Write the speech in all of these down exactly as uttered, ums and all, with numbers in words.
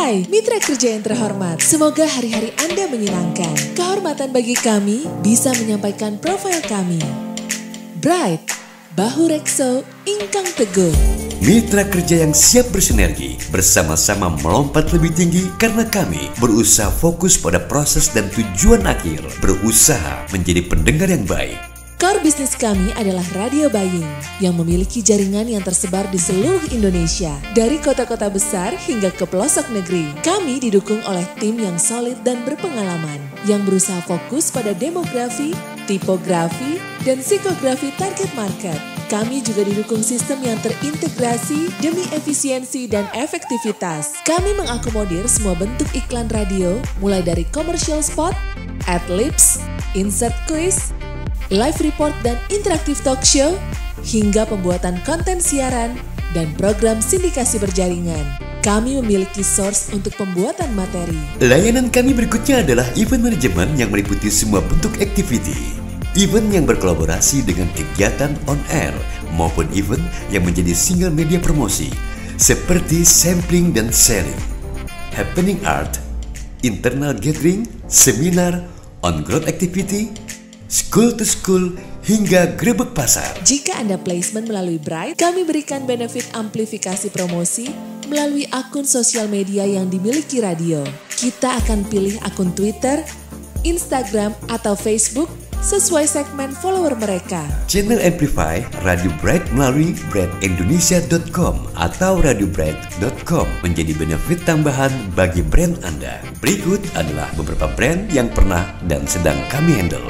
Hai mitra kerja yang terhormat, semoga hari-hari Anda menyenangkan. Kehormatan bagi kami bisa menyampaikan profil kami. Bright, bahu rekso, ingkang teguh. Mitra kerja yang siap bersinergi, bersama-sama melompat lebih tinggi karena kami berusaha fokus pada proses dan tujuan akhir, berusaha menjadi pendengar yang baik. Core bisnis kami adalah radio buying yang memiliki jaringan yang tersebar di seluruh Indonesia, dari kota-kota besar hingga ke pelosok negeri. Kami didukung oleh tim yang solid dan berpengalaman, yang berusaha fokus pada demografi, tipografi, dan psikografi target market. Kami juga didukung sistem yang terintegrasi demi efisiensi dan efektivitas. Kami mengakomodir semua bentuk iklan radio, mulai dari commercial spot, ad-libs, insert quiz, live report dan interaktif talk show, hingga pembuatan konten siaran dan program sindikasi berjaringan. Kami memiliki source untuk pembuatan materi. Layanan kami berikutnya adalah event management yang meliputi semua bentuk activity. Event yang berkolaborasi dengan kegiatan on-air maupun event yang menjadi single media promosi seperti sampling dan selling, happening art, internal gathering, seminar, on-ground activity, school to school, hingga grebek pasar. Jika Anda placement melalui Bright, kami berikan benefit amplifikasi promosi melalui akun sosial media yang dimiliki radio. Kita akan pilih akun Twitter, Instagram, atau Facebook sesuai segmen follower mereka. Channel Amplify Radio Bright melalui bright indonesia dot com atau radio bright dot com menjadi benefit tambahan bagi brand Anda. Berikut adalah beberapa brand yang pernah dan sedang kami handle.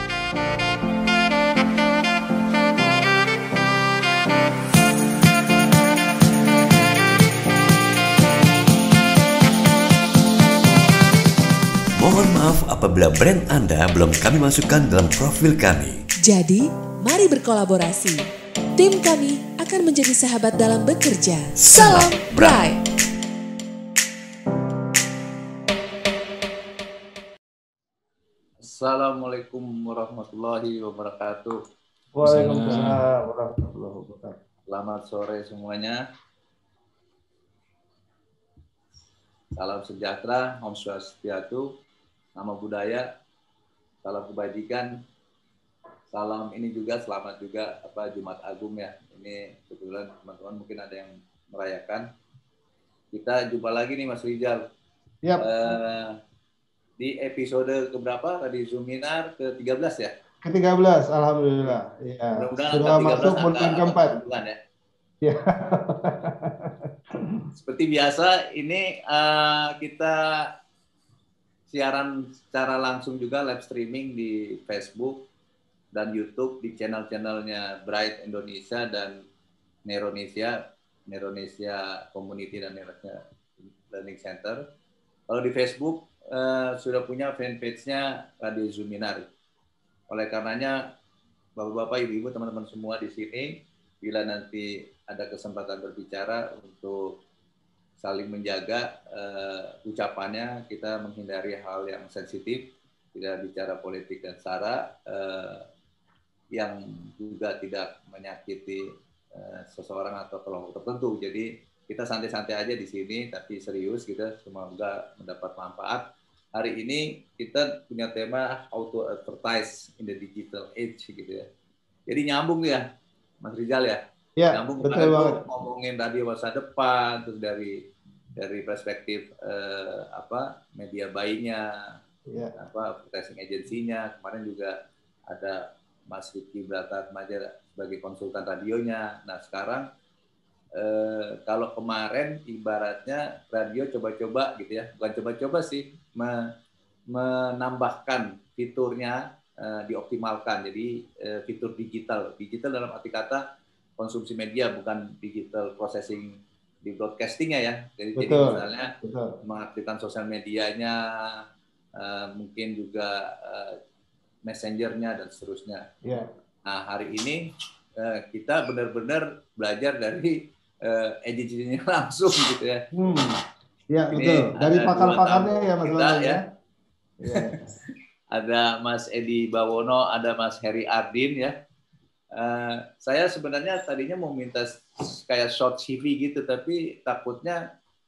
Mohon maaf apabila brand Anda belum kami masukkan dalam profil kami. Jadi, mari berkolaborasi. Tim kami akan menjadi sahabat dalam bekerja. Salam Bright! Assalamualaikum warahmatullahi wabarakatuh. Waalaikumsalam warahmatullahi wabarakatuh. Selamat sore semuanya. Salam sejahtera, Om Swastiastu, nama budaya, salam kebajikan, salam ini juga selamat juga apa Jumat Agung ya. Ini kebetulan teman-teman mungkin ada yang merayakan. Kita jumpa lagi nih Mas Rizal. Yap. Uh, di episode keberapa tadi Zuminar ke tiga belas ya? ke tiga belas, alhamdulillah. Ya. Sudah masuk bulan keempat. Ya. Ya. Seperti biasa ini uh, kita siaran secara langsung juga live streaming di Facebook dan YouTube di channel-channelnya Bright Indonesia dan Neronesia, Neronesia Community dan Neronesia Learning Center. Kalau di Facebook uh, sudah punya fanpage-nya Radio Zuminar. Oleh karenanya Bapak-bapak, Ibu-ibu, teman-teman semua di sini, bila nanti ada kesempatan berbicara untuk saling menjaga uh, ucapannya, kita menghindari hal yang sensitif, tidak bicara politik dan sara, uh, yang juga tidak menyakiti uh, seseorang atau kelompok tertentu. Jadi kita santai-santai aja di sini, tapi serius kita semoga mendapat manfaat. Hari ini kita punya tema how to advertise in the digital age gitu ya. Jadi nyambung ya, Mas Rizal ya. Ya, nyambung betul banget. Ngomongin radio masa depan, terus dari dari perspektif eh, apa media buying-nya, ya. apa advertising agency-nya. Kemarin juga ada Mas Riki Brata Maja sebagai konsultan radionya. Nah sekarang eh, kalau kemarin ibaratnya radio coba-coba gitu ya, bukan coba-coba sih, me menambahkan fiturnya, eh, dioptimalkan. Jadi eh, fitur digital, digital dalam arti kata konsumsi media, bukan digital processing di broadcastingnya ya. Jadi, jadi misalnya betul. Mengaktifkan sosial medianya, uh, mungkin juga uh, messengernya dan seterusnya. Yeah. Nah hari ini uh, kita benar-benar belajar dari uh, agensinya langsung gitu ya. Hmm. Ya betul. Dari pakar-pakarnya ya Mas kita, ya. ya. Ada Mas Edi Bawono, ada Mas Heri Ardin ya. Uh, saya sebenarnya tadinya mau minta kayak short C V gitu, tapi takutnya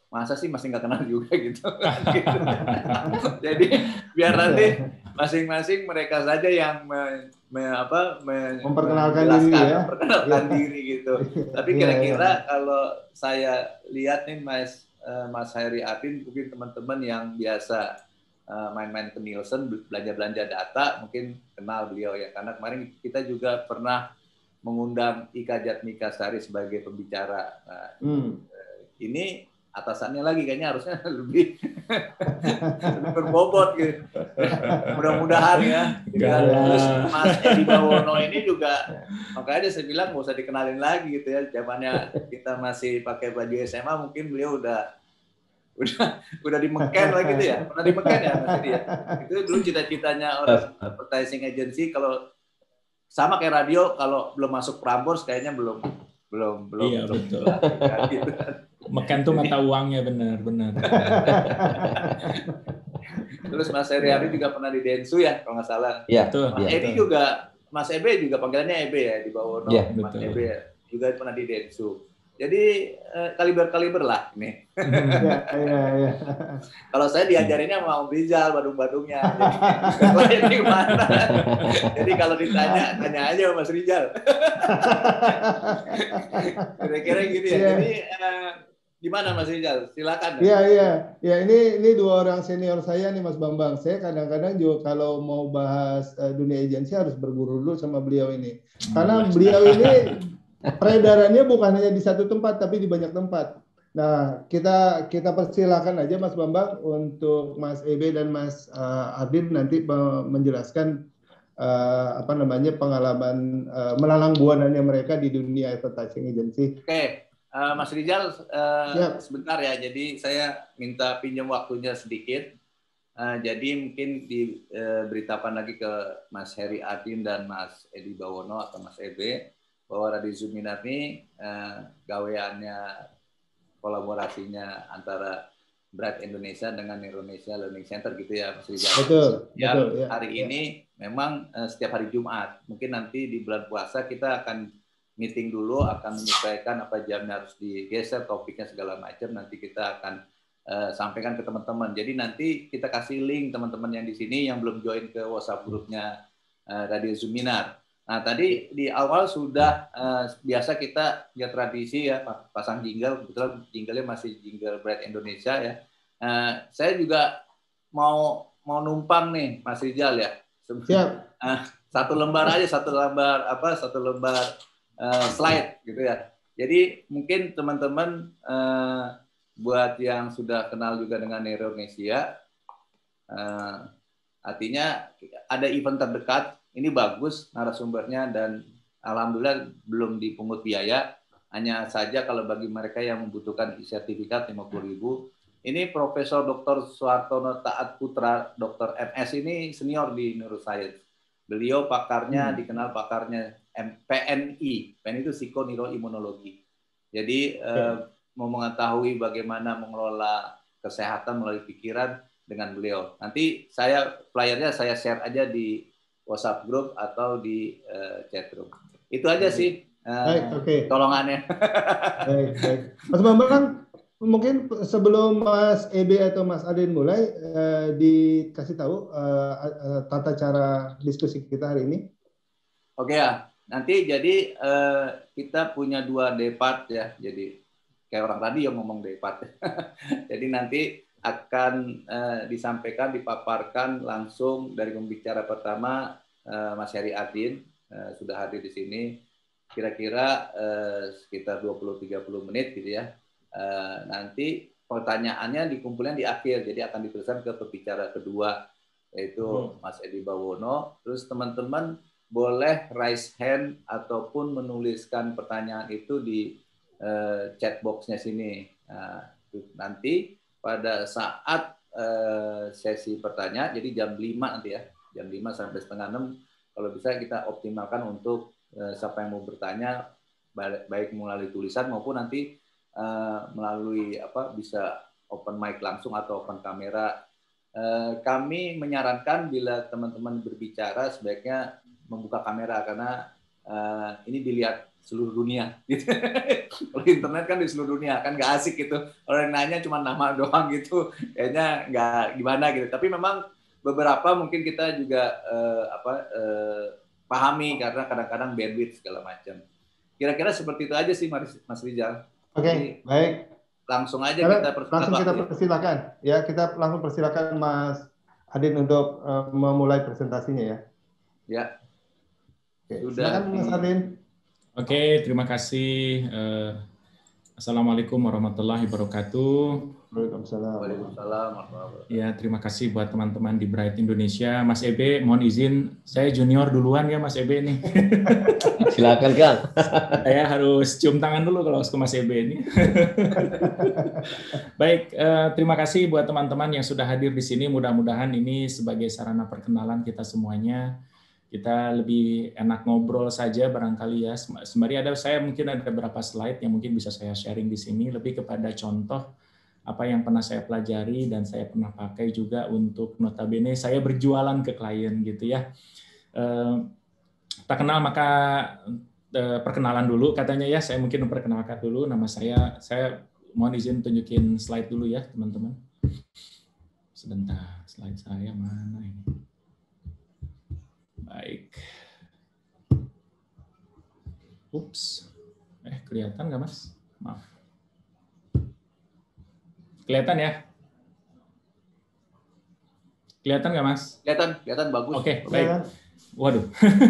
masa sih masih nggak kenal juga gitu. Gitu. Jadi biar nanti masing-masing mereka saja yang me, me, apa, me, memperkenalkan diri ya, memperkenalkan diri gitu. Tapi kira-kira kalau saya lihat nih Mas Mas Heri Adin, mungkin teman-teman yang biasa main-main ke Nielsen, belanja-belanja data, mungkin kenal beliau ya, karena kemarin kita juga pernah mengundang Ika Jatmikasari sebagai pembicara. Nah, hmm. Ini atasannya lagi kayaknya harusnya lebih, lebih berbobot gitu. Mudah-mudahan ya. Terus Mas Edi Bawono ini juga, makanya saya bilang nggak usah dikenalin lagi gitu ya. Zamannya kita masih pakai baju S M A, mungkin beliau udah udah udah di Meken lah gitu ya. Pernah di Meken ya Mas Edi ya. Itu dulu cita-citanya orang advertising agency, kalau sama kayak radio, kalau belum masuk Prambors kayaknya belum belum belum iya, belum betul. Kan, gitu. Meken tuh mata uangnya benar-benar. Terus Mas Heri Adin juga pernah di Densu ya kalau nggak salah. Iya. Mas ya, Edi juga, Mas Ebe juga panggilannya Ebe ya di Bawono. Ya, Mas Ebe juga pernah di Densu. Jadi kaliber-kaliber lah ini. Ya, ya, ya. Kalau saya diajarinnya sama Om Rizal, badung-badungnya. Jadi, jadi gimana? Jadi kalau ditanya, tanya aja Mas Rizal. Kira-kira gitu ya. Ya. Jadi uh, gimana Mas Rizal? Silakan. Iya, iya. Ya, ini ini dua orang senior saya nih Mas Bambang. Saya kadang-kadang juga kalau mau bahas uh, dunia agensi harus berguru dulu sama beliau ini. Karena beliau ini peredarannya bukan hanya di satu tempat, tapi di banyak tempat. Nah, kita kita persilakan aja Mas Bambang untuk Mas Ebe dan Mas uh, Adin nanti menjelaskan uh, apa namanya pengalaman uh, melalang buananya mereka di dunia advertising agency. Oke, uh, Mas Rizal, uh, sebentar ya. Jadi saya minta pinjam waktunya sedikit. Uh, jadi mungkin diberitakan uh, lagi ke Mas Heri Adin dan Mas Edi Bawono atau Mas Ebe bahwa Radio Zuminar ini uh, gaweannya, kolaborasinya antara Bright Indonesia dengan Indonesia Learning Center gitu ya Mas Rizal. Betul. Yang betul, ya, hari ya. ini memang uh, setiap hari Jumat. Mungkin nanti di bulan puasa kita akan meeting dulu, akan menyesuaikan apa jamnya harus digeser, topiknya segala macam. Nanti kita akan uh, sampaikan ke teman-teman. Jadi nanti kita kasih link teman-teman yang di sini yang belum join ke WhatsApp grupnya uh, Radio Zuminar. Nah, tadi di awal sudah uh, biasa kita ya tradisi ya pasang jingle, kebetulan jingle-nya masih jingle Bright Indonesia ya. Uh, saya juga mau mau numpang nih Mas Rizal ya. Siap. Uh, satu lembar aja, satu lembar apa, satu lembar uh, slide gitu ya. Jadi mungkin teman-teman uh, buat yang sudah kenal juga dengan Indonesia, uh, artinya ada event terdekat. Ini bagus narasumbernya dan alhamdulillah belum dipungut biaya. Hanya saja kalau bagi mereka yang membutuhkan sertifikat lima puluh ribu. Ini Profesor Doktor Suhartono Taat Putra, Doktor M S ini senior di neuroscience. Beliau pakarnya, hmm. dikenal pakarnya P N I. P N I itu psikoneuroimunologi. Jadi okay. eh, mau mengetahui bagaimana mengelola kesehatan melalui pikiran dengan beliau. Nanti saya flyernya saya share aja di WhatsApp group atau di uh, chat room. Itu aja sih uh, baik, okay. tolongannya. Baik, baik. Mas Bambang, mungkin sebelum Mas Ebe atau Mas Adin mulai, uh, dikasih tahu uh, uh, tata cara diskusi kita hari ini. Oke okay, ya, nanti jadi uh, kita punya dua depart ya, jadi kayak orang radio ngomong depart. Jadi nanti akan uh, disampaikan, dipaparkan langsung dari pembicara pertama uh, Mas Heri Adin uh, sudah hadir di sini kira-kira uh, sekitar dua puluh sampai tiga puluh menit gitu ya. Uh, nanti pertanyaannya dikumpulkan di akhir, jadi akan dituliskan ke pembicara kedua yaitu hmm. Mas Edi Bawono. Terus teman-teman boleh raise hand ataupun menuliskan pertanyaan itu di uh, chat box-nya sini. Nah, nanti pada saat uh, sesi pertanyaan, jadi jam lima nanti ya, jam lima sampai setengah enam, kalau bisa kita optimalkan untuk uh, siapa yang mau bertanya, baik melalui tulisan maupun nanti uh, melalui apa bisa open mic langsung atau open kamera. Uh, kami menyarankan bila teman-teman berbicara sebaiknya membuka kamera karena uh, ini dilihat seluruh dunia. Kalau internet kan di seluruh dunia, kan nggak asik gitu. Orang yang nanya cuma nama doang gitu, kayaknya nggak gimana gitu. Tapi memang beberapa mungkin kita juga uh, apa uh, pahami karena kadang-kadang bandwidth segala macam. Kira-kira seperti itu aja sih Mas Rizal. Oke, okay, baik. Langsung aja Karena kita persilakan. Langsung kita persilakan. Ya, kita langsung persilakan Mas Adin untuk uh, memulai presentasinya ya. Ya. Oke, okay. Silakan Mas Adin. Oke, okay, terima kasih. Uh, Assalamualaikum warahmatullahi wabarakatuh. Waalaikumsalam. Waalaikumsalam. Ya, terima kasih buat teman-teman di Bright Indonesia. Mas Ebe, mohon izin, saya junior duluan ya Mas Ebe nih. Silakan Kang. Saya harus cium tangan dulu kalau ke Mas Ebe ini. Baik, eh, terima kasih buat teman-teman yang sudah hadir di sini. Mudah-mudahan ini sebagai sarana perkenalan kita semuanya. Kita lebih enak ngobrol saja barangkali ya. Sembari ada saya mungkin ada beberapa slide yang mungkin bisa saya sharing di sini lebih kepada contoh apa yang pernah saya pelajari dan saya pernah pakai juga untuk notabene saya berjualan ke klien gitu ya. Eh, tak kenal maka eh, perkenalan dulu katanya ya. Saya mungkin memperkenalkan dulu nama saya. Saya mohon izin tunjukin slide dulu ya teman-teman. Sebentar, slide saya mana ini? Baik. Ups. Eh, kelihatan nggak, Mas? Maaf. Kelihatan ya? Kelihatan nggak, Mas? Kelihatan, kelihatan bagus. Oke, okay, baik. Waduh.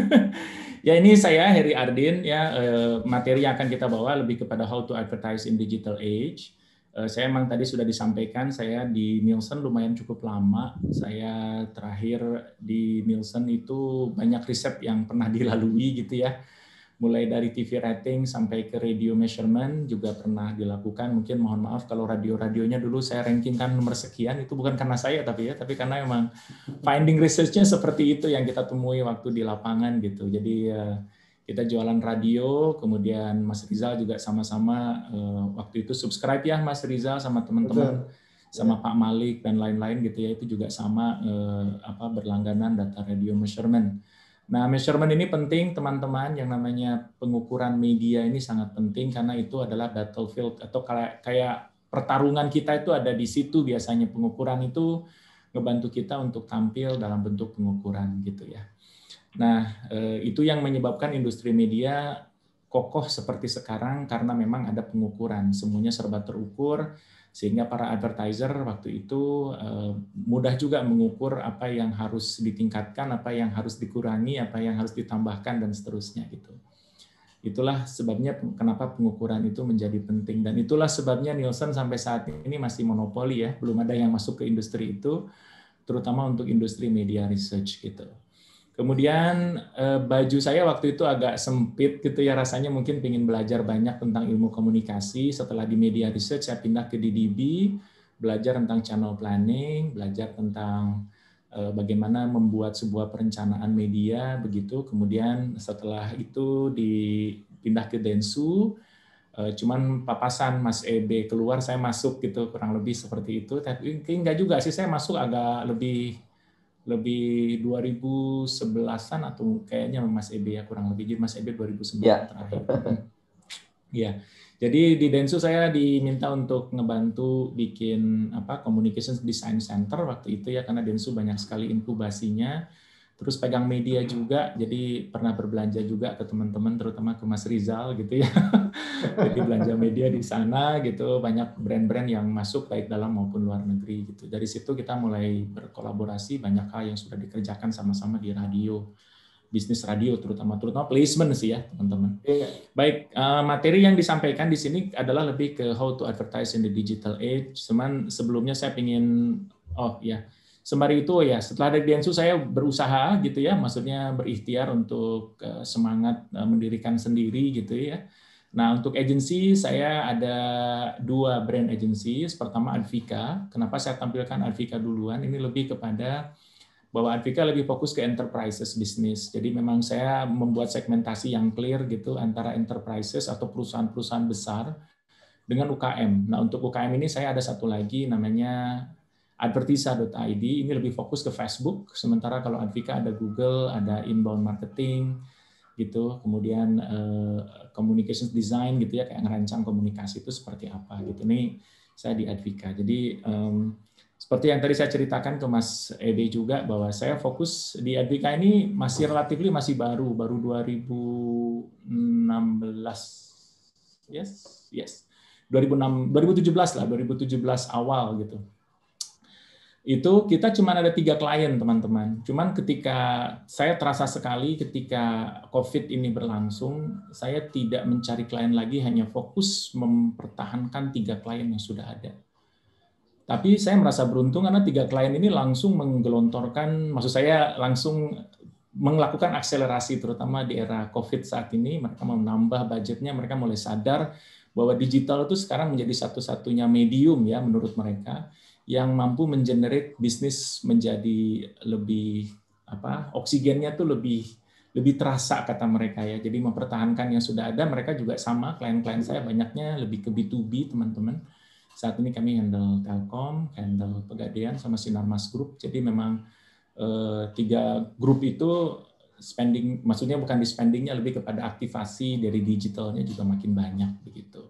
Ya, ini saya Heri Ardin ya. Materi yang akan kita bawa lebih kepada how to advertise in digital age. Saya emang tadi sudah disampaikan, saya di Nielsen lumayan cukup lama. Saya terakhir di Nielsen itu banyak riset yang pernah dilalui gitu ya. Mulai dari T V rating sampai ke radio measurement juga pernah dilakukan. Mungkin mohon maaf kalau radio-radionya dulu saya rankingkan nomor sekian, itu bukan karena saya tapi ya, tapi karena emang finding research-nya seperti itu yang kita temui waktu di lapangan gitu. Jadi kita jualan radio, kemudian Mas Rizal juga sama-sama uh, waktu itu subscribe ya Mas Rizal sama teman-teman, sama ya. Pak Malik dan lain-lain gitu ya, itu juga sama uh, apa berlangganan data radio measurement. Nah, measurement ini penting teman-teman, yang namanya pengukuran media ini sangat penting karena itu adalah battlefield atau kayak kayak pertarungan kita itu ada di situ biasanya. Pengukuran itu ngebantu kita untuk tampil dalam bentuk pengukuran gitu ya. Nah, itu yang menyebabkan industri media kokoh seperti sekarang karena memang ada pengukuran, semuanya serba terukur, sehingga para advertiser waktu itu mudah juga mengukur apa yang harus ditingkatkan, apa yang harus dikurangi, apa yang harus ditambahkan, dan seterusnya gitu. Itulah sebabnya kenapa pengukuran itu menjadi penting, dan itulah sebabnya Nielsen sampai saat ini masih monopoli ya, belum ada yang masuk ke industri itu, terutama untuk industri media research gitu. Kemudian baju saya waktu itu agak sempit gitu ya, rasanya mungkin pengen belajar banyak tentang ilmu komunikasi. Setelah di media research saya pindah ke D D B, belajar tentang channel planning, belajar tentang bagaimana membuat sebuah perencanaan media begitu. Kemudian setelah itu dipindah ke Densu, cuman papasan Mas E B keluar saya masuk gitu, kurang lebih seperti itu. Tapi enggak juga sih, saya masuk agak lebih lebih dua ribu sebelasan atau kayaknya Mas E B ya, kurang lebih. Jadi Mas E B dua ribu sembilan ya. Terakhir. Ya. Jadi di Densu saya diminta untuk ngebantu bikin apa Communications Design Center waktu itu ya, karena Densu banyak sekali inkubasinya. Terus pegang media juga, jadi pernah berbelanja juga ke teman-teman, terutama ke Mas Rizal gitu ya. Jadi belanja media di sana gitu, banyak brand-brand yang masuk baik dalam maupun luar negeri gitu. Dari situ kita mulai berkolaborasi, banyak hal yang sudah dikerjakan sama-sama di radio, bisnis radio terutama, terutama placement sih ya teman-teman. Baik, materi yang disampaikan di sini adalah lebih ke how to advertise in the digital age. Cuman sebelumnya saya ingin, oh ya, sembari itu ya, setelah dari Densu saya berusaha gitu ya, maksudnya berikhtiar untuk semangat mendirikan sendiri gitu ya. Nah, untuk agensi saya ada dua brand agensi. Pertama Advika. Kenapa saya tampilkan Advika duluan? Ini lebih kepada bahwa Advika lebih fokus ke enterprises bisnis. Jadi memang saya membuat segmentasi yang clear gitu antara enterprises atau perusahaan-perusahaan besar dengan U K M. Nah, untuk U K M ini saya ada satu lagi namanya advertisa dot I D, ini lebih fokus ke Facebook, sementara kalau Advika ada Google, ada inbound marketing, gitu, kemudian uh, communications design gitu ya, kayak ngerancang komunikasi itu seperti apa gitu. Nih saya di Advika. Jadi um, seperti yang tadi saya ceritakan ke Mas Ebe juga, bahwa saya fokus di Advika ini masih relatif masih baru, baru dua ribu enam belas, yes, yes, dua ribu enam, dua ribu tujuh belas lah, dua ribu tujuh belas awal gitu. Itu kita cuma ada tiga klien, teman-teman. Cuman ketika saya terasa sekali ketika COVID ini berlangsung, saya tidak mencari klien lagi, hanya fokus mempertahankan tiga klien yang sudah ada. Tapi saya merasa beruntung karena tiga klien ini langsung menggelontorkan, maksud saya langsung melakukan akselerasi, terutama di era COVID saat ini. Mereka menambah budgetnya, mereka mulai sadar bahwa digital itu sekarang menjadi satu-satunya medium ya menurut mereka yang mampu mengenerate bisnis menjadi lebih apa, oksigennya tuh lebih lebih terasa kata mereka ya. Jadi mempertahankan yang sudah ada. Mereka juga sama, klien-klien saya banyaknya lebih ke B to B, teman-teman. Saat ini kami handle Telkom, handle Pegadaian sama Sinarmas Group. Jadi memang eh, tiga grup itu spending, maksudnya bukan di spendingnya, lebih kepada aktivasi dari digitalnya juga makin banyak begitu.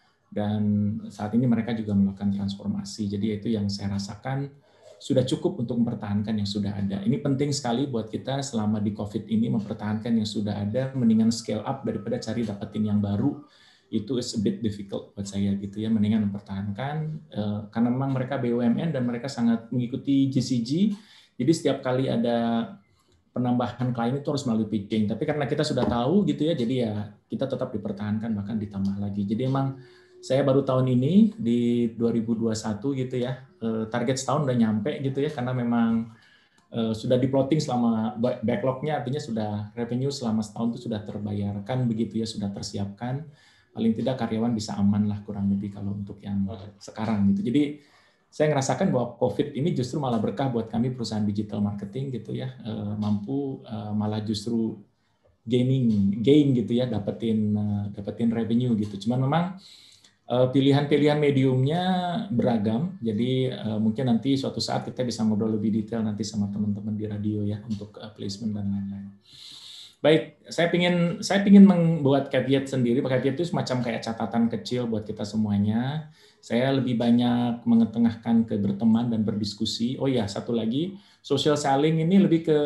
Dan saat ini mereka juga melakukan transformasi. Jadi itu yang saya rasakan sudah cukup untuk mempertahankan yang sudah ada. Ini penting sekali buat kita selama di COVID ini, mempertahankan yang sudah ada, mendingan scale up daripada cari dapetin yang baru. Itu is a bit difficult buat saya gitu ya, mendingan mempertahankan karena memang mereka B U M N dan mereka sangat mengikuti G C G. Jadi setiap kali ada penambahan klien itu harus melalui pitching. Tapi karena kita sudah tahu gitu ya, jadi ya kita tetap dipertahankan bahkan ditambah lagi. Jadi emang saya baru tahun ini di dua ribu dua puluh satu gitu ya, target setahun udah nyampe gitu ya, karena memang sudah di-plotting selama backlog-nya, artinya sudah revenue selama setahun itu sudah terbayarkan begitu ya, sudah tersiapkan. Paling tidak karyawan bisa aman lah kurang lebih kalau untuk yang sekarang gitu. Jadi saya ngerasakan bahwa COVID ini justru malah berkah buat kami perusahaan digital marketing gitu ya, mampu malah justru gaining, gain gitu ya, dapetin dapetin revenue gitu. Cuman memang pilihan-pilihan mediumnya beragam, jadi mungkin nanti suatu saat kita bisa ngobrol lebih detail nanti sama teman-teman di radio ya untuk placement dan lain-lain. Baik, saya pingin saya pingin membuat caveat sendiri. Caveat itu semacam kayak catatan kecil buat kita semuanya. Saya lebih banyak mengetengahkan ke berteman dan berdiskusi. Oh ya, satu lagi, social selling ini lebih ke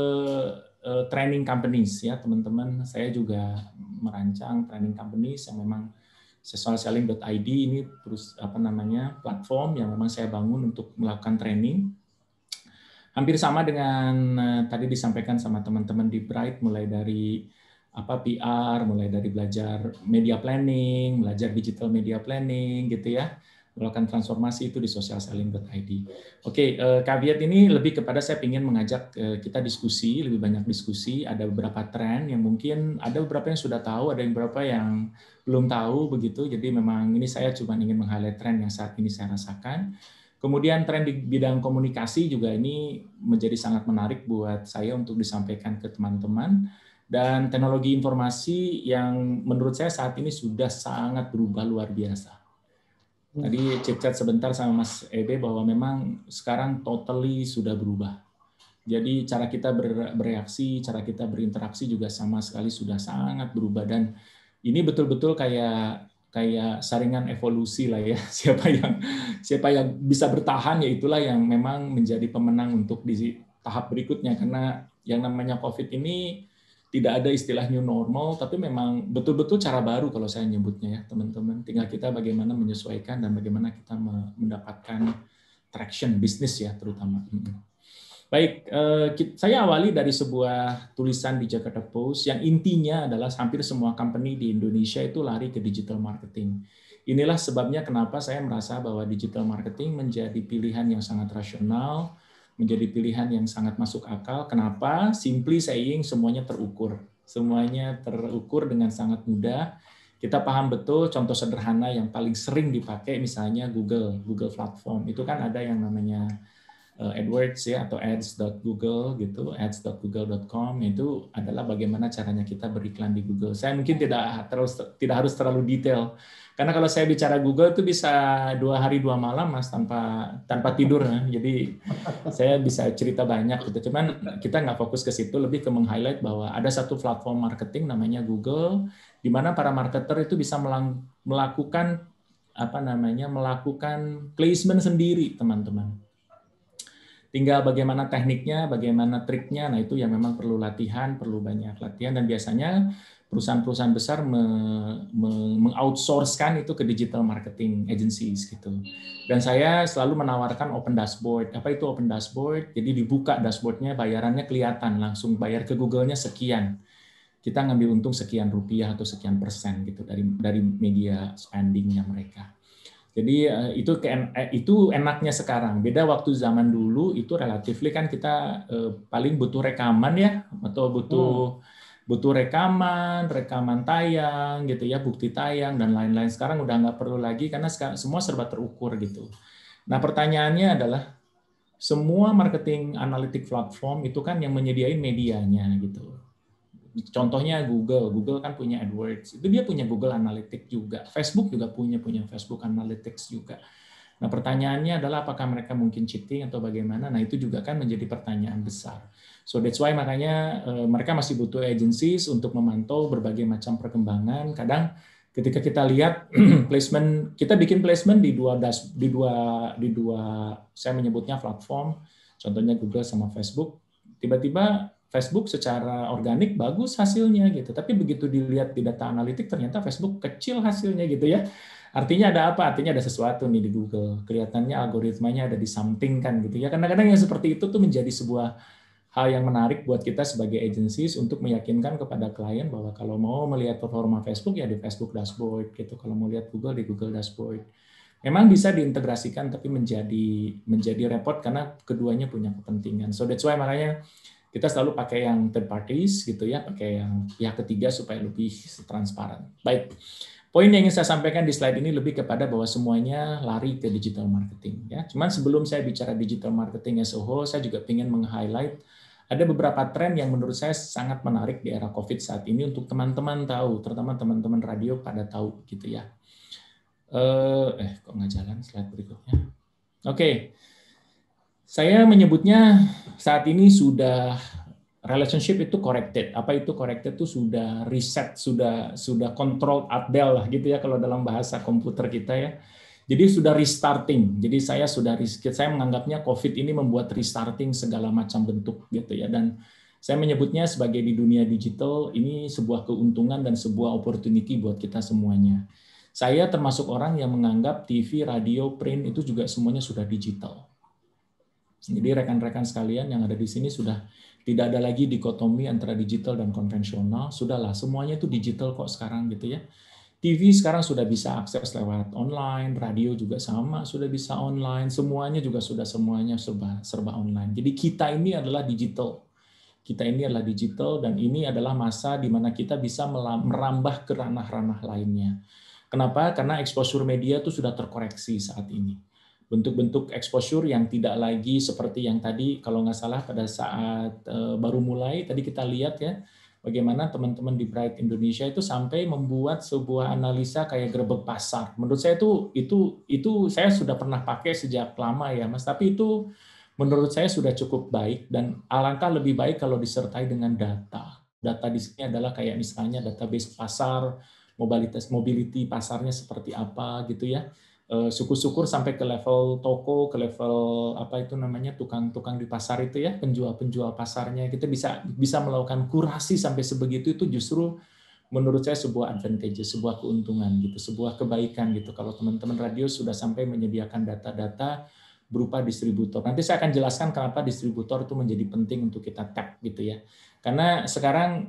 training companies ya teman-teman. Saya juga merancang training companies yang memang social selling dot I D ini terus apa namanya platform yang memang saya bangun untuk melakukan training. Hampir sama dengan uh, tadi disampaikan sama teman-teman di Bright, mulai dari apa P R, mulai dari belajar media planning, belajar digital media planning gitu ya, melakukan transformasi itu di social selling dot I D. Oke, uh, caveat ini lebih kepada saya ingin mengajak uh, kita diskusi, lebih banyak diskusi. Ada beberapa tren yang mungkin ada beberapa yang sudah tahu, ada yang beberapa yang belum tahu begitu. Jadi memang ini saya cuma ingin meng-highlight tren yang saat ini saya rasakan. Kemudian tren di bidang komunikasi juga ini menjadi sangat menarik buat saya untuk disampaikan ke teman-teman. Dan teknologi informasi yang menurut saya saat ini sudah sangat berubah luar biasa. Tadi chat-chat sebentar sama Mas Ebe bahwa memang sekarang totally sudah berubah. Jadi cara kita bereaksi, cara kita berinteraksi juga sama sekali sudah sangat berubah. Dan ini betul-betul kayak kayak saringan evolusi lah ya. Siapa yang siapa yang bisa bertahan ya itulah yang memang menjadi pemenang untuk di tahap berikutnya. Karena yang namanya COVID ini tidak ada istilah new normal, tapi memang betul-betul cara baru kalau saya nyebutnya ya teman-teman. Tinggal kita bagaimana menyesuaikan dan bagaimana kita mendapatkan traction bisnis ya terutama. Baik, saya awali dari sebuah tulisan di Jakarta Post yang intinya adalah hampir semua company di Indonesia itu lari ke digital marketing. Inilah sebabnya kenapa saya merasa bahwa digital marketing menjadi pilihan yang sangat rasional, menjadi pilihan yang sangat masuk akal. Kenapa? Simply saying semuanya terukur. Semuanya terukur dengan sangat mudah. Kita paham betul contoh sederhana yang paling sering dipakai misalnya Google, Google Platform. Itu kan ada yang namanya AdWords ya atau ads dot google gitu, ads dot google dot com itu adalah bagaimana caranya kita beriklan di Google. Saya mungkin tidak terus tidak harus terlalu detail karena kalau saya bicara Google itu bisa dua hari dua malam Mas tanpa tanpa tidur ya. Jadi saya bisa cerita banyak gitu. Cuman kita nggak fokus ke situ, lebih ke meng-highlight bahwa ada satu platform marketing namanya Google di mana para marketer itu bisa melakukan apa namanya melakukan placement sendiri teman-teman. Tinggal bagaimana tekniknya, bagaimana triknya, nah itu yang memang perlu latihan, perlu banyak latihan, dan biasanya perusahaan-perusahaan besar meng-outsource-kan itu ke digital marketing agencies gitu. Dan saya selalu menawarkan open dashboard. Apa itu open dashboard? Jadi dibuka dashboardnya, bayarannya kelihatan, langsung bayar ke Google-nya sekian. Kita ngambil untung sekian rupiah atau sekian persen gitu dari dari media spending-nya mereka. Jadi itu itu enaknya sekarang. Beda waktu zaman dulu itu relatifly kan kita paling butuh rekaman ya atau butuh hmm. butuh rekaman, rekaman tayang gitu ya, bukti tayang dan lain-lain. Sekarang udah nggak perlu lagi karena semua serba terukur gitu. Nah, pertanyaannya adalah semua marketing analytic platform itu kan yang menyediain medianya gitu. Contohnya Google, Google kan punya AdWords, itu dia punya Google Analytics juga. Facebook juga punya punya Facebook Analytics juga. Nah pertanyaannya adalah apakah mereka mungkin cheating atau bagaimana? Nah itu juga kan menjadi pertanyaan besar. So that's why makanya mereka masih butuh agencies untuk memantau berbagai macam perkembangan. Kadang ketika kita lihat placement, kita bikin placement di dua das, di dua di dua saya menyebutnya platform, contohnya Google sama Facebook. Tiba-tiba Facebook secara organik bagus hasilnya gitu, tapi begitu dilihat di data analitik ternyata Facebook kecil hasilnya gitu ya. Artinya ada apa? Artinya ada sesuatu nih di Google. Kelihatannya algoritmanya ada di something kan gitu ya. Kadang-kadang yang seperti itu tuh menjadi sebuah hal yang menarik buat kita sebagai agencies untuk meyakinkan kepada klien bahwa kalau mau melihat performa Facebook ya di Facebook dashboard gitu. Kalau mau lihat Google di Google dashboard. Memang bisa diintegrasikan tapi menjadi menjadi repot karena keduanya punya kepentingan. So that's why makanya kita selalu pakai yang third parties gitu ya, pakai yang pihak ketiga supaya lebih transparan. Baik, poin yang ingin saya sampaikan di slide ini lebih kepada bahwa semuanya lari ke digital marketing. Ya, cuman sebelum saya bicara digital marketing as a whole, saya juga ingin meng-highlight ada beberapa tren yang menurut saya sangat menarik di era COVID saat ini untuk teman-teman tahu, terutama teman-teman radio pada tahu gitu ya. Eh, kok nggak jalan slide berikutnya? Oke. Okay. Saya menyebutnya saat ini sudah relationship itu corrected. Apa itu corrected? Itu sudah reset, sudah sudah control update lah gitu ya kalau dalam bahasa komputer kita ya. Jadi sudah restarting. Jadi saya sudah saya menganggapnya COVID ini membuat restarting segala macam bentuk gitu ya. Dan saya menyebutnya sebagai di dunia digital ini sebuah keuntungan dan sebuah opportunity buat kita semuanya. Saya termasuk orang yang menganggap T V, radio, print itu juga semuanya sudah digital. Jadi rekan-rekan sekalian yang ada di sini sudah tidak ada lagi dikotomi antara digital dan konvensional. Sudahlah, semuanya itu digital kok sekarang gitu ya. T V sekarang sudah bisa akses lewat online, radio juga sama, sudah bisa online, semuanya juga sudah semuanya serba serba online. Jadi kita ini adalah digital. Kita ini adalah digital dan ini adalah masa di mana kita bisa merambah ke ranah-ranah lainnya. Kenapa? Karena exposure media itu sudah terkoreksi saat ini. Bentuk-bentuk exposure yang tidak lagi seperti yang tadi, kalau nggak salah pada saat uh, baru mulai, tadi kita lihat ya, bagaimana teman-teman di Bright Indonesia itu sampai membuat sebuah analisa kayak gerbek pasar. Menurut saya itu, itu, itu saya sudah pernah pakai sejak lama ya Mas, tapi itu menurut saya sudah cukup baik, dan alangkah lebih baik kalau disertai dengan data. Data di sini adalah kayak misalnya database pasar, mobilitas mobility pasarnya seperti apa gitu ya. Syukur-syukur sampai ke level toko, ke level apa itu namanya tukang-tukang di pasar itu ya, penjual-penjual pasarnya, kita bisa bisa melakukan kurasi sampai sebegitu. Itu justru menurut saya sebuah advantage, sebuah keuntungan gitu, sebuah kebaikan gitu kalau teman-teman radio sudah sampai menyediakan data-data berupa distributor. Nanti saya akan jelaskan kenapa distributor itu menjadi penting untuk kita tap gitu ya. Karena sekarang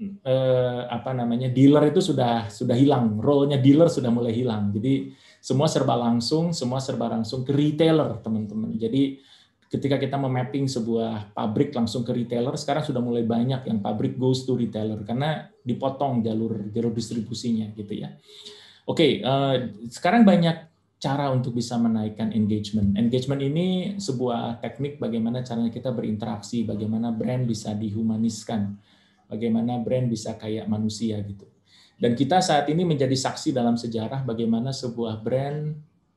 eh, apa namanya dealer itu sudah sudah hilang, role-nya dealer sudah mulai hilang. Jadi semua serba langsung, semua serba langsung ke retailer, teman-teman. Jadi ketika kita memapping sebuah pabrik langsung ke retailer, sekarang sudah mulai banyak yang pabrik goes to retailer karena dipotong jalur jalur distribusinya gitu ya. Oke, sekarang banyak cara untuk bisa menaikkan engagement. Engagement ini sebuah teknik bagaimana caranya kita berinteraksi, bagaimana brand bisa dihumaniskan, bagaimana brand bisa kayak manusia gitu. Dan kita saat ini menjadi saksi dalam sejarah bagaimana sebuah brand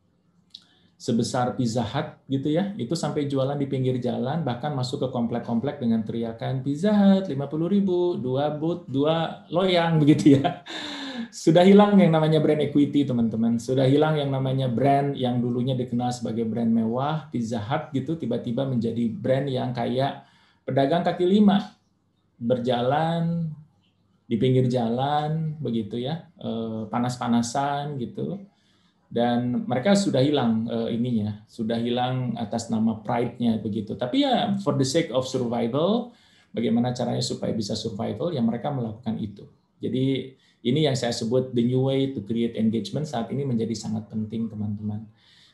sebesar Pizza Hut gitu ya, itu sampai jualan di pinggir jalan, bahkan masuk ke komplek-komplek dengan teriakan Pizza Hut lima puluh ribu, dua but, dua loyang begitu ya. Sudah hilang yang namanya brand equity teman-teman, sudah hilang yang namanya brand yang dulunya dikenal sebagai brand mewah, Pizza Hut gitu, tiba-tiba menjadi brand yang kayak pedagang kaki lima, berjalan di pinggir jalan begitu ya, panas-panasan gitu. Dan mereka sudah hilang uh, ininya, sudah hilang atas nama pride-nya begitu. Tapi ya for the sake of survival, bagaimana caranya supaya bisa survival, ya mereka melakukan itu. Jadi ini yang saya sebut the new way to create engagement saat ini menjadi sangat penting teman-teman.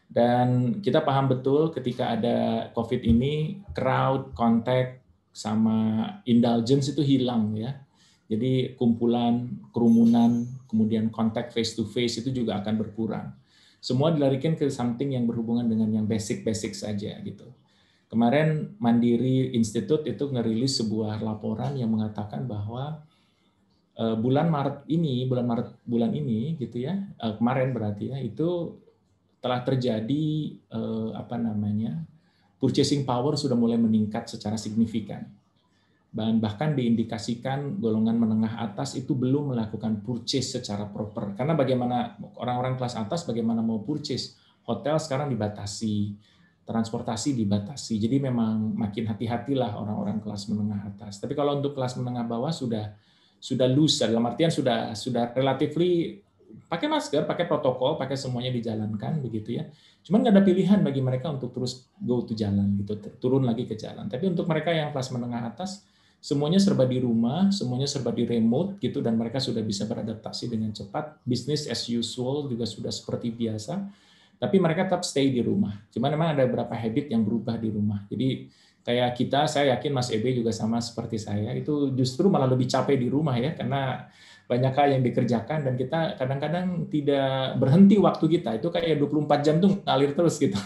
Dan kita paham betul ketika ada COVID ini, crowd, contact, sama indulgence itu hilang ya. Jadi kumpulan, kerumunan, kemudian contact face to face itu juga akan berkurang. Semua dilarikan ke something yang berhubungan dengan yang basic-basic saja gitu. Kemarin Mandiri Institute itu ngerilis sebuah laporan yang mengatakan bahwa uh, bulan Maret ini, bulan Maret bulan ini gitu ya, uh, kemarin berarti ya, itu telah terjadi uh, apa namanya? purchasing power sudah mulai meningkat secara signifikan. Dan bahkan diindikasikan golongan menengah atas itu belum melakukan purchase secara proper. Karena bagaimana orang-orang kelas atas bagaimana mau purchase? Hotel sekarang dibatasi, transportasi dibatasi. Jadi memang makin hati-hatilah orang-orang kelas menengah atas. Tapi kalau untuk kelas menengah bawah sudah sudah loose, dalam artian sudah sudah relatively pakai masker, pakai protokol, pakai semuanya dijalankan begitu ya. Cuman nggak ada pilihan bagi mereka untuk terus go to jalan gitu, turun lagi ke jalan. Tapi untuk mereka yang kelas menengah atas, semuanya serba di rumah, semuanya serba di remote gitu, dan mereka sudah bisa beradaptasi dengan cepat. Business as usual juga sudah seperti biasa, tapi mereka tetap stay di rumah. Cuma memang ada beberapa habit yang berubah di rumah. Jadi kayak kita, saya yakin Mas Ebe juga sama seperti saya, itu justru malah lebih capek di rumah ya, karena banyak hal yang dikerjakan dan kita kadang-kadang tidak berhenti waktu kita. Itu kayak dua puluh empat jam tuh ngalir terus gitu.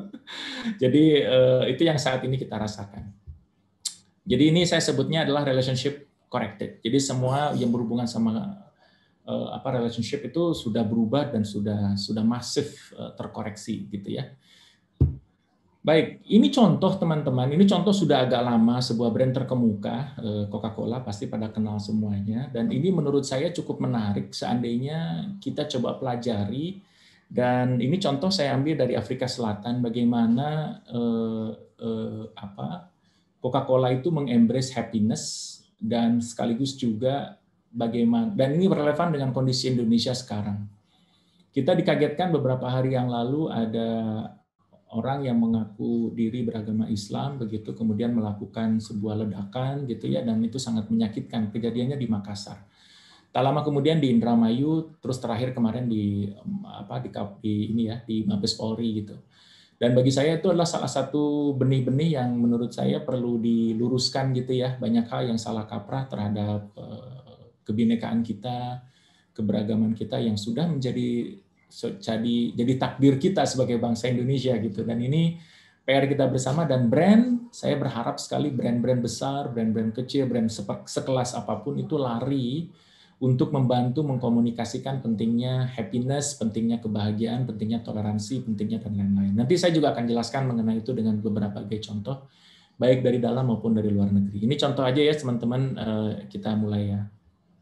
Jadi itu yang saat ini kita rasakan. Jadi ini saya sebutnya adalah relationship corrected. Jadi semua yang berhubungan sama uh, apa relationship itu sudah berubah dan sudah sudah masif uh, terkoreksi gitu ya. Baik, ini contoh teman-teman. Ini contoh sudah agak lama sebuah brand terkemuka, uh, Coca-Cola pasti pada kenal semuanya. Dan ini menurut saya cukup menarik seandainya kita coba pelajari. Dan ini contoh saya ambil dari Afrika Selatan bagaimana uh, uh, apa Coca-Cola itu mengembrace happiness dan sekaligus juga bagaimana, dan ini relevan dengan kondisi Indonesia sekarang. Kita dikagetkan beberapa hari yang lalu ada orang yang mengaku diri beragama Islam begitu kemudian melakukan sebuah ledakan gitu ya, dan itu sangat menyakitkan. Kejadiannya di Makassar. Tak lama kemudian di Indramayu, terus terakhir kemarin di apa di, di ini ya di Mabes Polri gitu. Dan bagi saya itu adalah salah satu benih-benih yang menurut saya perlu diluruskan gitu ya. Banyak hal yang salah kaprah terhadap kebinekaan kita, keberagaman kita yang sudah menjadi jadi jadi takdir kita sebagai bangsa Indonesia gitu. Dan ini P R kita bersama, dan brand, saya berharap sekali brand-brand besar, brand-brand kecil, brand sekelas apapun itu lari untuk membantu mengkomunikasikan pentingnya happiness, pentingnya kebahagiaan, pentingnya toleransi, pentingnya dan lain-lain. Nanti saya juga akan jelaskan mengenai itu dengan beberapa contoh, baik dari dalam maupun dari luar negeri. Ini contoh aja ya teman-teman, kita mulai ya.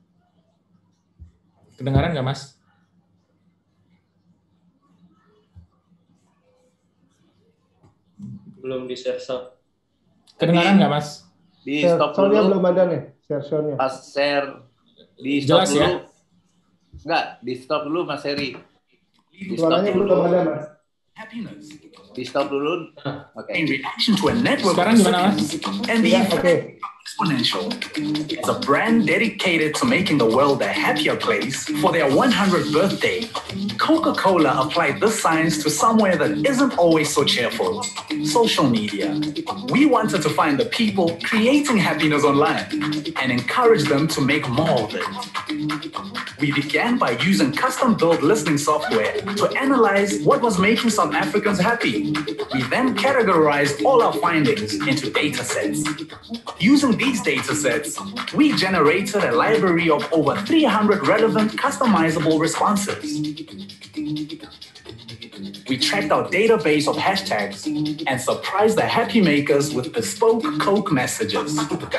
Kedengaran nggak Mas? Belum di share shot. Kedengaran nggak Mas? Di stop dulu. Soalnya belum ada nih share shotnya. Pas share. Di stop jelas dulu. Ya? Enggak, di stop dulu Mas Heri. Di Suaranya belum ada Mas. Di stop dulu. Oke. Okay. Sekarang gimana Mas? Ya, oke. Okay. Exponential is a brand dedicated to making the world a happier place for their one hundredth birthday. Coca-Cola applied this science to somewhere that isn't always so cheerful: social media. We wanted to find the people creating happiness online and encourage them to make more of it. We began by using custom-built listening software to analyze what was making South Africans happy. We then categorized all our findings into data sets. Using these data sets, we generated a library of over three hundred relevant customizable responses. We tracked our database of hashtags and surprised the happy makers with bespoke Coke messages.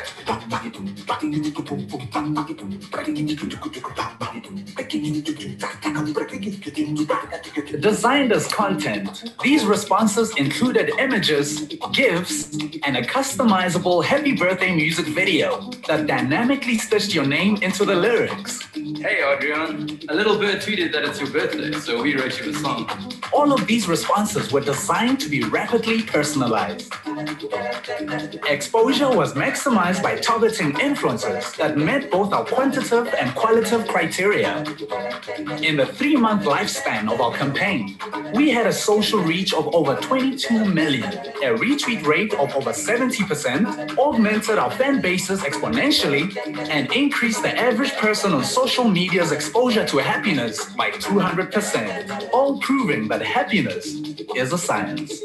Designed as content, these responses included images, GIFs, and a customizable happy birthday music video that dynamically stitched your name into the lyrics. Hey Adrian, a little bird tweeted that it's your birthday, so we wrote you a song. All of these responses were designed to be rapidly personalized. Exposure was maximized by targeting influencers that met both our quantitative and qualitative criteria. In the three-month lifespan of our campaign, we had a social reach of over twenty-two million, a retweet rate of over seventy percent, augmented our fan bases exponentially, and increased the average person on social media's exposure to happiness by two hundred percent, all proving that happiness is a science.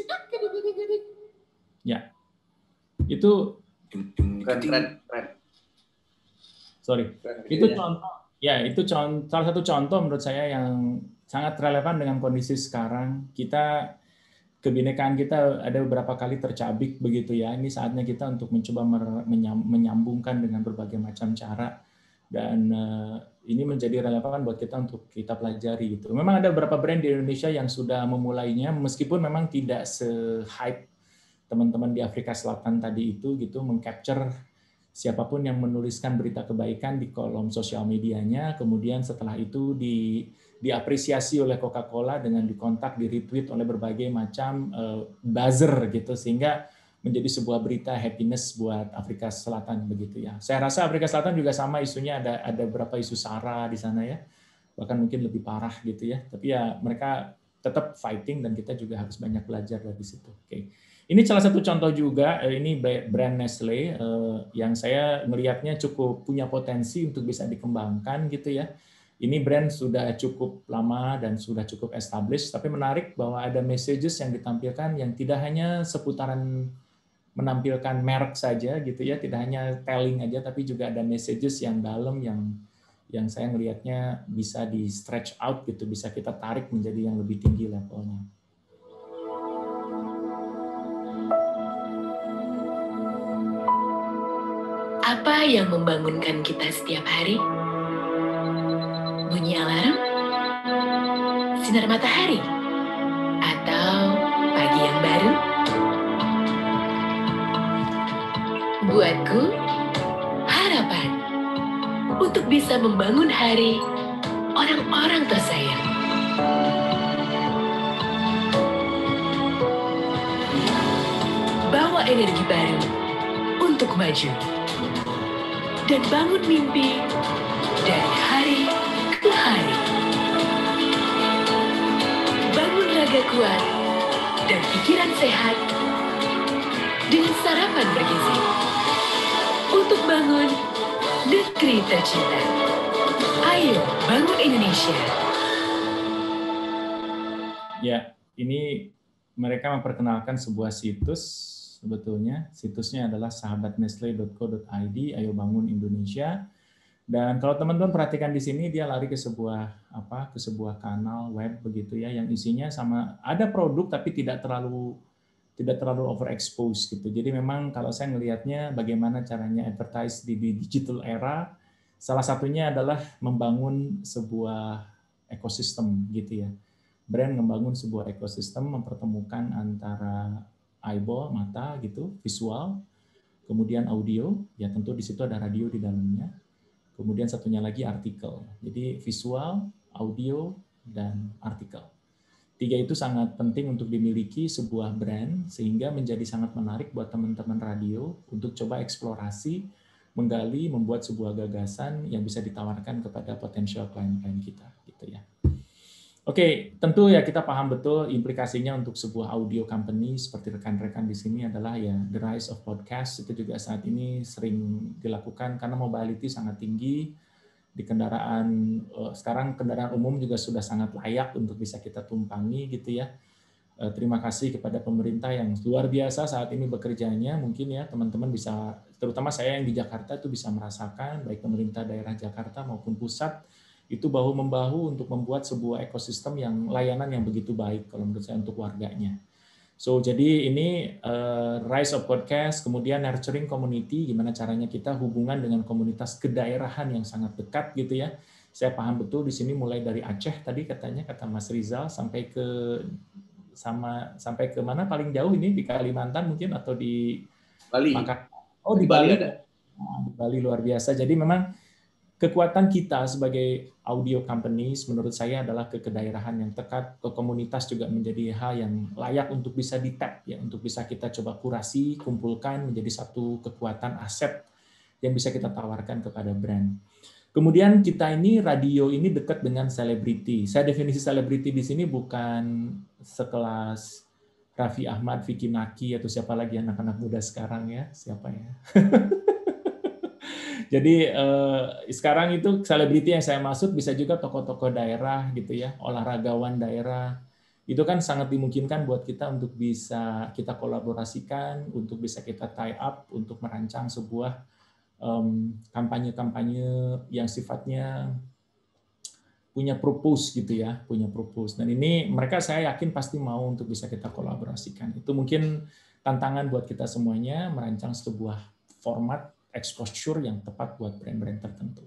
Ya, itu Keren, keren, keren. sorry, Keren itu videonya. contoh, ya itu contoh, salah satu contoh menurut saya yang sangat relevan dengan kondisi sekarang. Kita kebinekaan kita ada beberapa kali tercabik begitu ya. Ini saatnya kita untuk mencoba menyambungkan dengan berbagai macam cara. Dan uh, ini menjadi relevan buat kita untuk kita pelajari gitu. Memang ada beberapa brand di Indonesia yang sudah memulainya, meskipun memang tidak se-hype teman-teman di Afrika Selatan tadi itu gitu, mengcapture siapapun yang menuliskan berita kebaikan di kolom sosial medianya, kemudian setelah itu di diapresiasi oleh Coca-Cola dengan dikontak, di-retweet oleh berbagai macam uh, buzzer gitu, sehingga menjadi sebuah berita happiness buat Afrika Selatan begitu ya. Saya rasa Afrika Selatan juga sama isunya, ada ada beberapa isu SARA di sana ya, bahkan mungkin lebih parah gitu ya. Tapi ya mereka tetap fighting dan kita juga harus banyak belajar dari situ. Oke, ini salah satu contoh juga. Ini brand Nestle yang saya melihatnya cukup punya potensi untuk bisa dikembangkan gitu ya. Ini brand sudah cukup lama dan sudah cukup established, tapi menarik bahwa ada messages yang ditampilkan yang tidak hanya seputaran menampilkan merek saja gitu ya, tidak hanya telling aja, tapi juga ada messages yang dalam yang yang saya melihatnya bisa di stretch out gitu, bisa kita tarik menjadi yang lebih tinggi levelnya. Apa yang membangunkan kita setiap hari? Bunyi alarm? Sinar matahari? Atau pagi yang baru? Buatku, harapan untuk bisa membangun hari orang-orang tersayang. Bawa energi baru untuk maju dan bangun mimpi dari hari ke hari. Bangun raga kuat dan pikiran sehat dengan sarapan bergizi. Untuk bangun negeri tercinta. Ayo bangun Indonesia. Ya, ini mereka memperkenalkan sebuah situs sebetulnya. Situsnya adalah sahabat nestle dot co dot i d, Ayo Bangun Indonesia. Dan kalau teman-teman perhatikan di sini, dia lari ke sebuah apa? Ke sebuah kanal web begitu ya, yang isinya sama ada produk tapi tidak terlalu tidak terlalu overexpose gitu. Jadi memang kalau saya melihatnya bagaimana caranya advertise di, di digital era, salah satunya adalah membangun sebuah ekosistem gitu ya. Brand membangun sebuah ekosistem, mempertemukan antara eyeball, mata gitu, visual, kemudian audio, ya tentu di situ ada radio di dalamnya. Kemudian satunya lagi artikel. Jadi visual, audio, dan artikel. Tiga itu sangat penting untuk dimiliki sebuah brand, sehingga menjadi sangat menarik buat teman-teman radio untuk coba eksplorasi, menggali, membuat sebuah gagasan yang bisa ditawarkan kepada potensial klien-klien kita, gitu ya. Oke, tentu ya kita paham betul implikasinya untuk sebuah audio company seperti rekan-rekan di sini adalah ya the rise of podcast itu juga saat ini sering dilakukan karena mobility sangat tinggi di kendaraan sekarang kendaraan umum juga sudah sangat layak untuk bisa kita tumpangi gitu ya. Terima kasih kepada pemerintah yang luar biasa saat ini bekerjanya. Mungkin ya teman-teman bisa, terutama saya yang di Jakarta itu bisa merasakan baik pemerintah daerah Jakarta maupun pusat itu bahu-membahu untuk membuat sebuah ekosistem yang layanan yang begitu baik kalau menurut saya untuk warganya. So jadi ini uh, rise of podcast, kemudian nurturing community, gimana caranya kita hubungan dengan komunitas kedaerahan yang sangat dekat gitu ya. Saya paham betul di sini mulai dari Aceh tadi katanya kata Mas Rizal sampai ke sama sampai ke mana paling jauh ini di Kalimantan mungkin atau di Bali. Maka, oh di, di Bali, Bali ada. Nah, di Bali luar biasa. Jadi memang kekuatan kita sebagai audio companies menurut saya adalah ke kedaerahan yang dekat, ke komunitas juga menjadi hal yang layak untuk bisa di-tap ya, untuk bisa kita coba kurasi, kumpulkan menjadi satu kekuatan aset yang bisa kita tawarkan kepada brand. Kemudian kita ini radio ini dekat dengan selebriti. Saya definisi selebriti di sini bukan sekelas Raffi Ahmad, Vicky Naki atau siapa lagi anak-anak muda sekarang ya, siapa ya? Jadi eh, sekarang itu selebriti yang saya maksud bisa juga tokoh-tokoh daerah gitu ya, olahragawan daerah. Itu kan sangat dimungkinkan buat kita untuk bisa kita kolaborasikan, untuk bisa kita tie up, untuk merancang sebuah um, kampanye-kampanye yang sifatnya punya purpose gitu ya, punya purpose. Dan ini mereka saya yakin pasti mau untuk bisa kita kolaborasikan. Itu mungkin tantangan buat kita semuanya, merancang sebuah format exposure yang tepat buat brand-brand tertentu.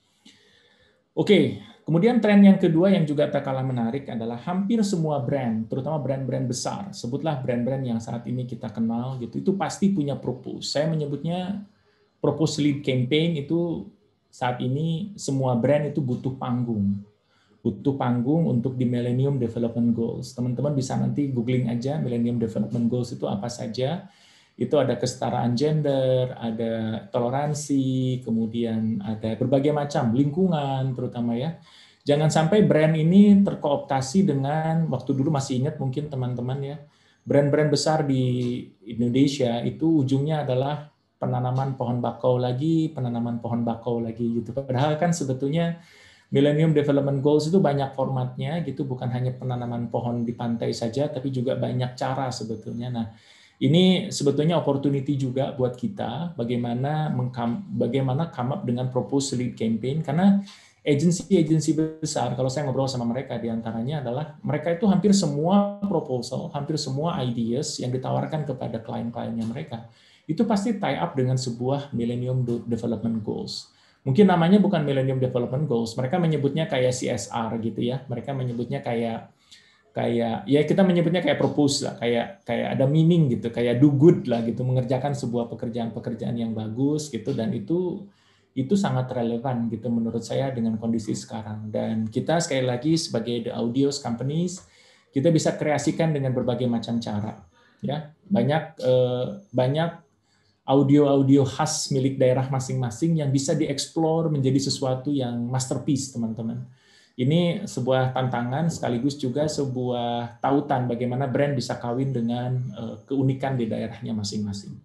Oke, kemudian tren yang kedua yang juga tak kalah menarik adalah hampir semua brand, terutama brand-brand besar, sebutlah brand-brand yang saat ini kita kenal gitu, itu pasti punya purpose. Saya menyebutnya purpose lead campaign itu saat ini semua brand itu butuh panggung. Butuh panggung untuk di Millennium Development Goals. Teman-teman bisa nanti googling aja Millennium Development Goals itu apa saja. Itu ada kesetaraan gender, ada toleransi, kemudian ada berbagai macam lingkungan terutama ya. Jangan sampai brand ini terkooptasi dengan, waktu dulu masih ingat mungkin teman-teman ya, brand-brand besar di Indonesia itu ujungnya adalah penanaman pohon bakau lagi, penanaman pohon bakau lagi gitu. Padahal kan sebetulnya Millennium Development Goals itu banyak formatnya gitu, bukan hanya penanaman pohon di pantai saja, tapi juga banyak cara sebetulnya. Nah, ini sebetulnya opportunity juga buat kita bagaimana mengkam, bagaimana come up dengan proposal lead campaign, karena agensi-agensi besar kalau saya ngobrol sama mereka diantaranya adalah mereka itu hampir semua proposal, hampir semua ideas yang ditawarkan kepada klien-kliennya mereka itu pasti tie up dengan sebuah Millennium Development Goals. Mungkin namanya bukan Millennium Development Goals, mereka menyebutnya kayak C S R gitu ya, mereka menyebutnya kayak kayak ya kita menyebutnya kayak propose lah, kayak kayak ada meaning gitu, kayak do good lah gitu, mengerjakan sebuah pekerjaan-pekerjaan yang bagus gitu, dan itu itu sangat relevan gitu menurut saya dengan kondisi sekarang. Dan kita sekali lagi sebagai the audio companies kita bisa kreasikan dengan berbagai macam cara ya, banyak eh, banyak audio-audio khas milik daerah masing-masing yang bisa dieksplor menjadi sesuatu yang masterpiece teman-teman. Ini sebuah tantangan sekaligus juga sebuah tautan bagaimana brand bisa kawin dengan keunikan di daerahnya masing-masing.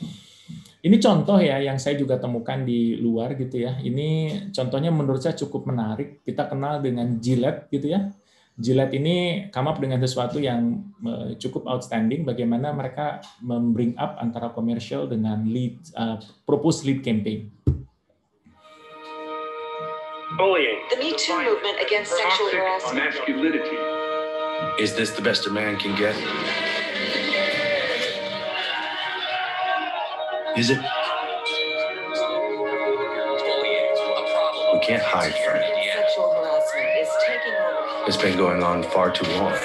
Ini contoh ya yang saya juga temukan di luar gitu ya. Ini contohnya menurut saya cukup menarik. Kita kenal dengan Gillette gitu ya. Gillette ini come up dengan sesuatu yang cukup outstanding bagaimana mereka membring up antara komersial dengan lead uh, propose lead campaign. Bullying. The Me Too movement against sexual harassment. Masculinity. Is this the best a man can get? Is it? We can't hide from it. Sexual harassment is taking over. It's been going on far too long.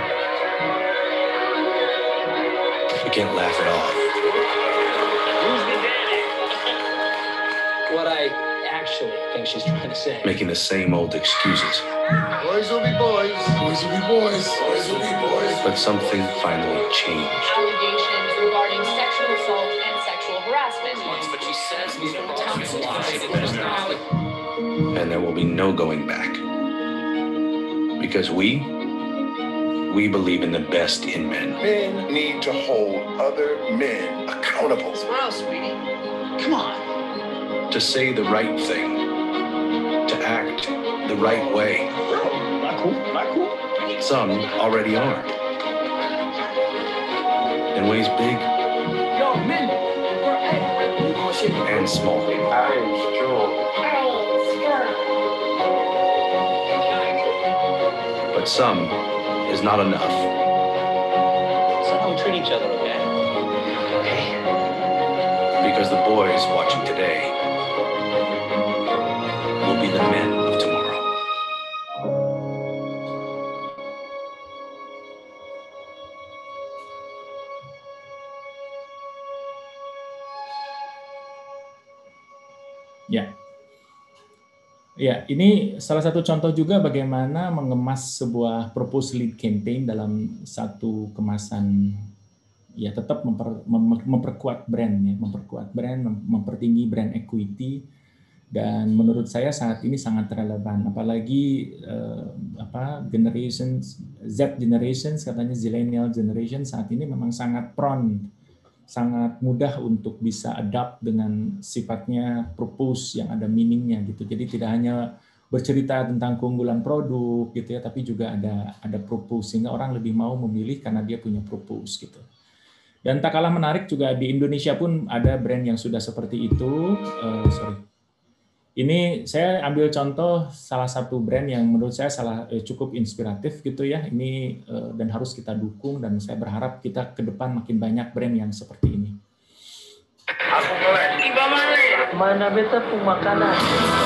We can't laugh it off. Who's the daddy? What I actually think she's trying to say. Making the same old excuses. Boys will be boys. Boys will be boys. Boys will be boys. But something finally changed. Allegations regarding sexual assault and sexual harassment. But she says these are And there will be no going back. Because we, we believe in the best in men. Men need to hold other men accountable. What else, sweetie? Come on. To say the right thing. To act the right way. Not cool, not cool. Some already are. In ways big Yo, men, we're hey. and small. But some is not enough. So how we treat each other, okay? Okay. Because the boys watching today will be the men of tomorrow. Ya. Ya, ini salah satu contoh juga bagaimana mengemas sebuah purpose lead campaign dalam satu kemasan, ya tetap memper, mem, memperkuat brand, ya, memperkuat brand, mem, mempertinggi brand equity, dan menurut saya saat ini sangat relevan, apalagi eh, apa generation Z generations, katanya zillennial generation saat ini memang sangat prone, sangat mudah untuk bisa adapt dengan sifatnya purpose yang ada meaningnya gitu. Jadi tidak hanya bercerita tentang keunggulan produk gitu ya, tapi juga ada ada purpose sehingga orang lebih mau memilih karena dia punya purpose gitu. Dan tak kalah menarik juga di Indonesia pun ada brand yang sudah seperti itu. Uh, sorry. Ini saya ambil contoh salah satu brand yang menurut saya salah eh, cukup inspiratif gitu ya. Ini eh, dan harus kita dukung, dan saya berharap kita ke depan makin banyak brand yang seperti ini. Aku boleh. Iba male. Mana beta pun makanan.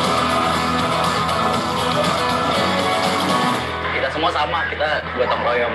Kita semua sama, kita gotong royong.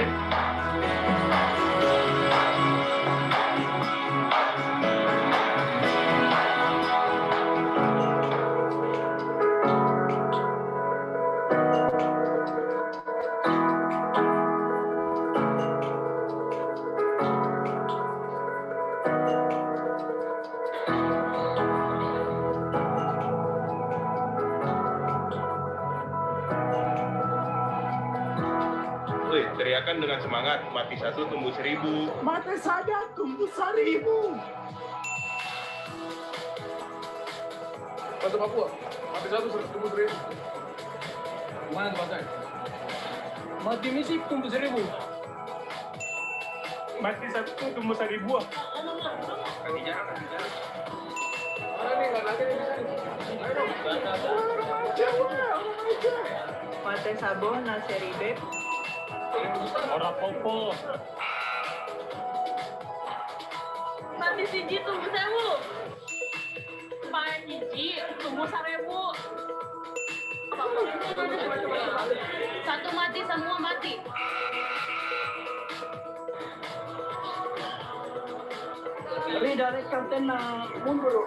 Teriakan dengan semangat, mati satu tumbuh seribu. Mati saja tumbuh seribu. Bantu Papua, mati satu tumbuh seribu. Mana tempatnya? Mati misi tumbuh seribu. Mati satu tumbuh seribu. Kaki jarak, kaki jarak. Mana nih, nggak lagi nih. Ayo dong. Mati sabon nasi ribet. Orang popo. Mati siji tumbuh sewu. Main hiji tumbuh seribu. Satu mati semua mati. Tapi dari kapten na mundur.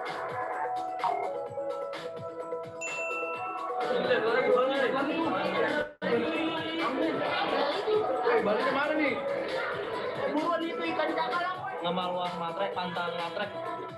Balik kemana nih? Buruan itu ikan cakalang. Ngamaluan matrek, pantang matrek.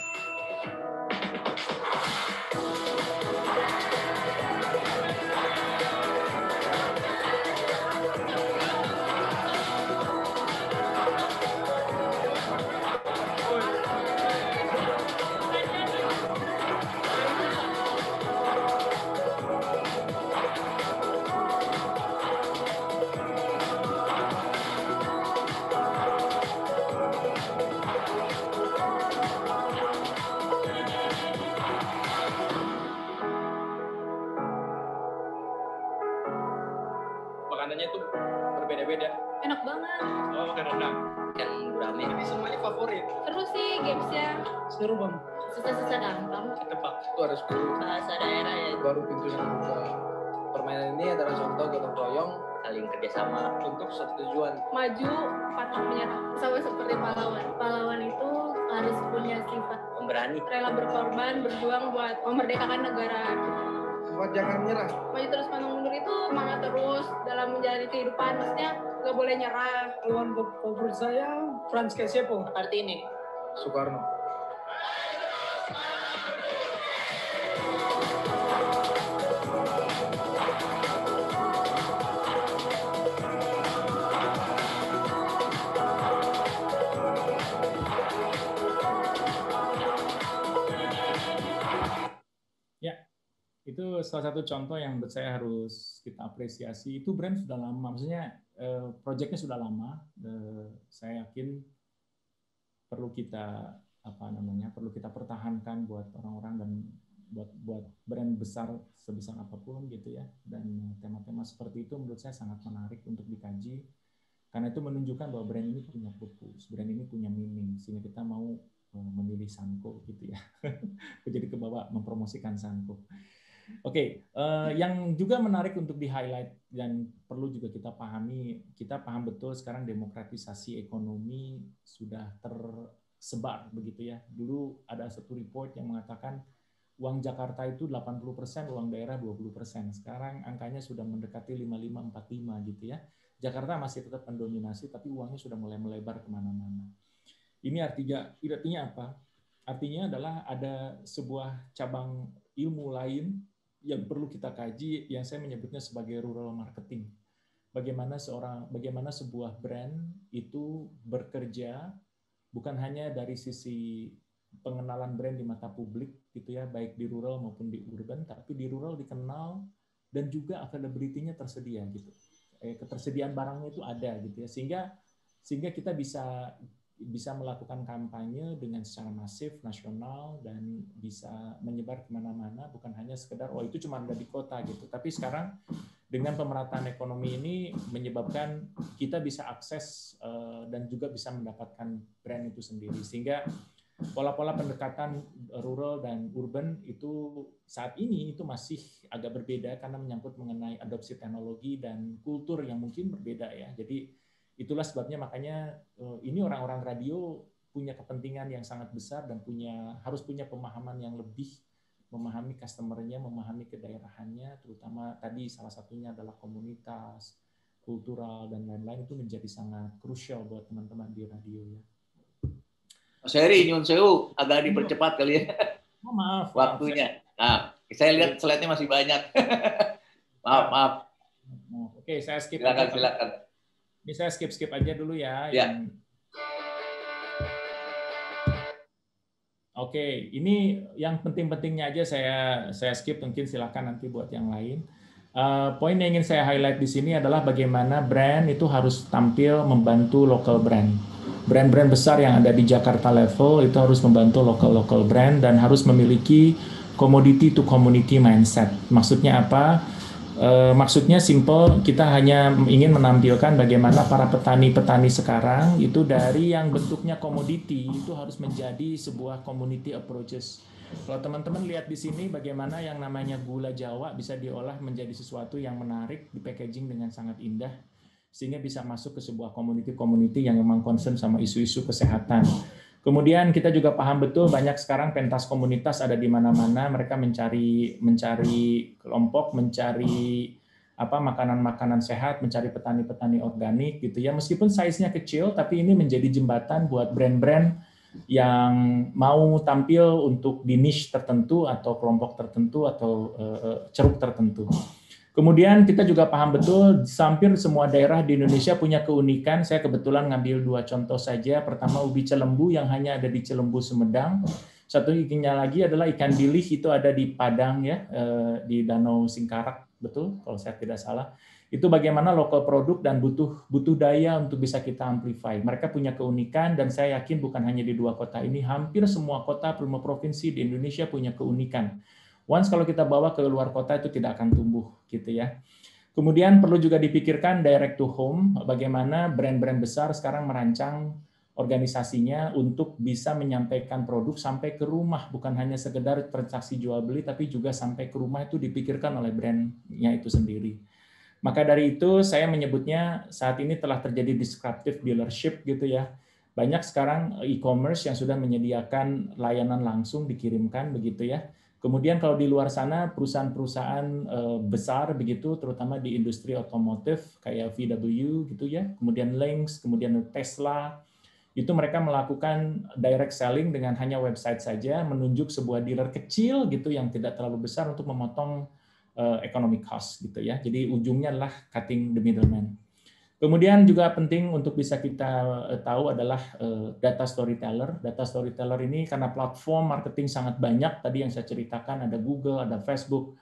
Makanannya tuh berbeda-beda. Enak banget. Oh, makan rendang. Yang gurame. Ini semuanya favorit. Seru sih gamesnya. Seru bang. Susah-susah gampang. Tebak. Itu ada sepuluh. Bahasa daerah ya. Baru pintunya buka. Permainan ini adalah contoh gotong royong, saling kerjasama untuk satu tujuan. Maju, pantang menyerah. Sama seperti pahlawan. Pahlawan itu harus punya sifat pemberani, rela berkorban, berjuang buat memerdekakan negara. Sifat jangan menyerah. Maju terus pantang mundur itu semangat terus dalam menjalani kehidupan. Maksudnya nggak boleh nyerah. Lawan favorit saya Franz Kesepo. Arti ini Soekarno. itu salah satu contoh yang menurut saya harus kita apresiasi. Itu brand sudah lama, maksudnya eh, proyeknya sudah lama. Eh, saya yakin perlu kita apa namanya, perlu kita pertahankan buat orang-orang dan buat buat brand besar sebesar apapun gitu ya. Dan tema-tema seperti itu menurut saya sangat menarik untuk dikaji. Karena itu menunjukkan bahwa brand ini punya purpose, brand ini punya meaning, sehingga kita mau memilih Sanko gitu ya. Jadi ke bawah mempromosikan Sanko. Oke, okay. uh, yang juga menarik untuk di-highlight dan perlu juga kita pahami, kita paham betul sekarang demokratisasi ekonomi sudah tersebar begitu ya. Dulu ada satu report yang mengatakan uang Jakarta itu delapan puluh persen, uang daerah dua puluh persen. Sekarang angkanya sudah mendekati lima puluh lima empat puluh lima gitu ya. Jakarta masih tetap mendominasi, tapi uangnya sudah mulai melebar kemana-mana. Ini artinya, artinya apa? Artinya adalah ada sebuah cabang ilmu lain yang perlu kita kaji, yang saya menyebutnya sebagai rural marketing. Bagaimana seorang, bagaimana sebuah brand itu bekerja bukan hanya dari sisi pengenalan brand di mata publik, gitu ya, baik di rural maupun di urban, tapi di rural dikenal dan juga availability-nya tersedia, gitu. Eh, ketersediaan barangnya itu ada, gitu ya, sehingga sehingga kita bisa bisa melakukan kampanye dengan secara masif nasional dan bisa menyebar kemana-mana, bukan hanya sekedar oh itu cuma ada di kota gitu. Tapi sekarang dengan pemerataan ekonomi ini menyebabkan kita bisa akses uh, dan juga bisa mendapatkan brand itu sendiri, sehingga pola-pola pendekatan rural dan urban itu saat ini itu masih agak berbeda karena menyangkut mengenai adopsi teknologi dan kultur yang mungkin berbeda ya. Jadi itulah sebabnya makanya ini orang-orang radio punya kepentingan yang sangat besar dan punya harus punya pemahaman yang lebih, memahami customer-nya, memahami kedaerahannya, terutama tadi salah satunya adalah komunitas, kultural dan lain-lain, itu menjadi sangat krusial buat teman-teman di radio ya. Mas Heri, nyun sewu agak dipercepat kali ya. Oh, maaf. Waktunya. Nah, saya lihat slide-nya masih banyak. maaf, maaf. Oke, saya skip. Silakan, silakan. Ini saya skip-skip aja dulu ya. Ya. Yang... Oke, ini yang penting-pentingnya aja saya saya skip, mungkin silakan nanti buat yang lain. Uh, poin yang ingin saya highlight di sini adalah bagaimana brand itu harus tampil membantu local brand. Brand-brand besar yang ada di Jakarta level itu harus membantu local-local brand dan harus memiliki commodity to community mindset. Maksudnya apa? Uh, maksudnya simple, kita hanya ingin menampilkan bagaimana para petani-petani sekarang itu dari yang bentuknya komoditi itu harus menjadi sebuah community approaches. Kalau teman-teman lihat di sini bagaimana yang namanya gula Jawa bisa diolah menjadi sesuatu yang menarik, di packaging dengan sangat indah, sehingga bisa masuk ke sebuah community-community yang memang concern sama isu-isu kesehatan. Kemudian kita juga paham betul banyak sekarang pentas komunitas ada di mana-mana, mereka mencari mencari kelompok, mencari apa makanan-makanan sehat, mencari petani-petani organik gitu ya. Meskipun size-nya kecil, tapi ini menjadi jembatan buat brand-brand yang mau tampil untuk di niche tertentu atau kelompok tertentu atau uh, ceruk tertentu. Kemudian kita juga paham betul hampir semua daerah di Indonesia punya keunikan. Saya kebetulan ngambil dua contoh saja. Pertama ubi Cilembu yang hanya ada di Cilembu Sumedang. Satu ikannya lagi adalah ikan bilih, itu ada di Padang ya, di Danau Singkarak, betul kalau saya tidak salah. Itu bagaimana lokal produk dan butuh butuh daya untuk bisa kita amplify. Mereka punya keunikan dan saya yakin bukan hanya di dua kota ini, hampir semua kota, semua provinsi di Indonesia punya keunikan. Once kalau kita bawa ke luar kota itu tidak akan tumbuh gitu ya. Kemudian perlu juga dipikirkan direct to home, bagaimana brand-brand besar sekarang merancang organisasinya untuk bisa menyampaikan produk sampai ke rumah, bukan hanya sekedar transaksi jual beli, tapi juga sampai ke rumah itu dipikirkan oleh brandnya itu sendiri. Maka dari itu saya menyebutnya saat ini telah terjadi disruptive dealership gitu ya. Banyak sekarang e-commerce yang sudah menyediakan layanan langsung dikirimkan begitu ya. Kemudian kalau di luar sana perusahaan-perusahaan besar begitu, terutama di industri otomotif kayak V W gitu ya, kemudian Lynx, kemudian Tesla, itu mereka melakukan direct selling dengan hanya website saja, menunjuk sebuah dealer kecil gitu yang tidak terlalu besar untuk memotong economic cost gitu ya. Jadi ujungnya adalah cutting the middleman. Kemudian juga penting untuk bisa kita tahu adalah data storyteller. Data storyteller ini karena platform marketing sangat banyak, tadi yang saya ceritakan ada Google, ada Facebook,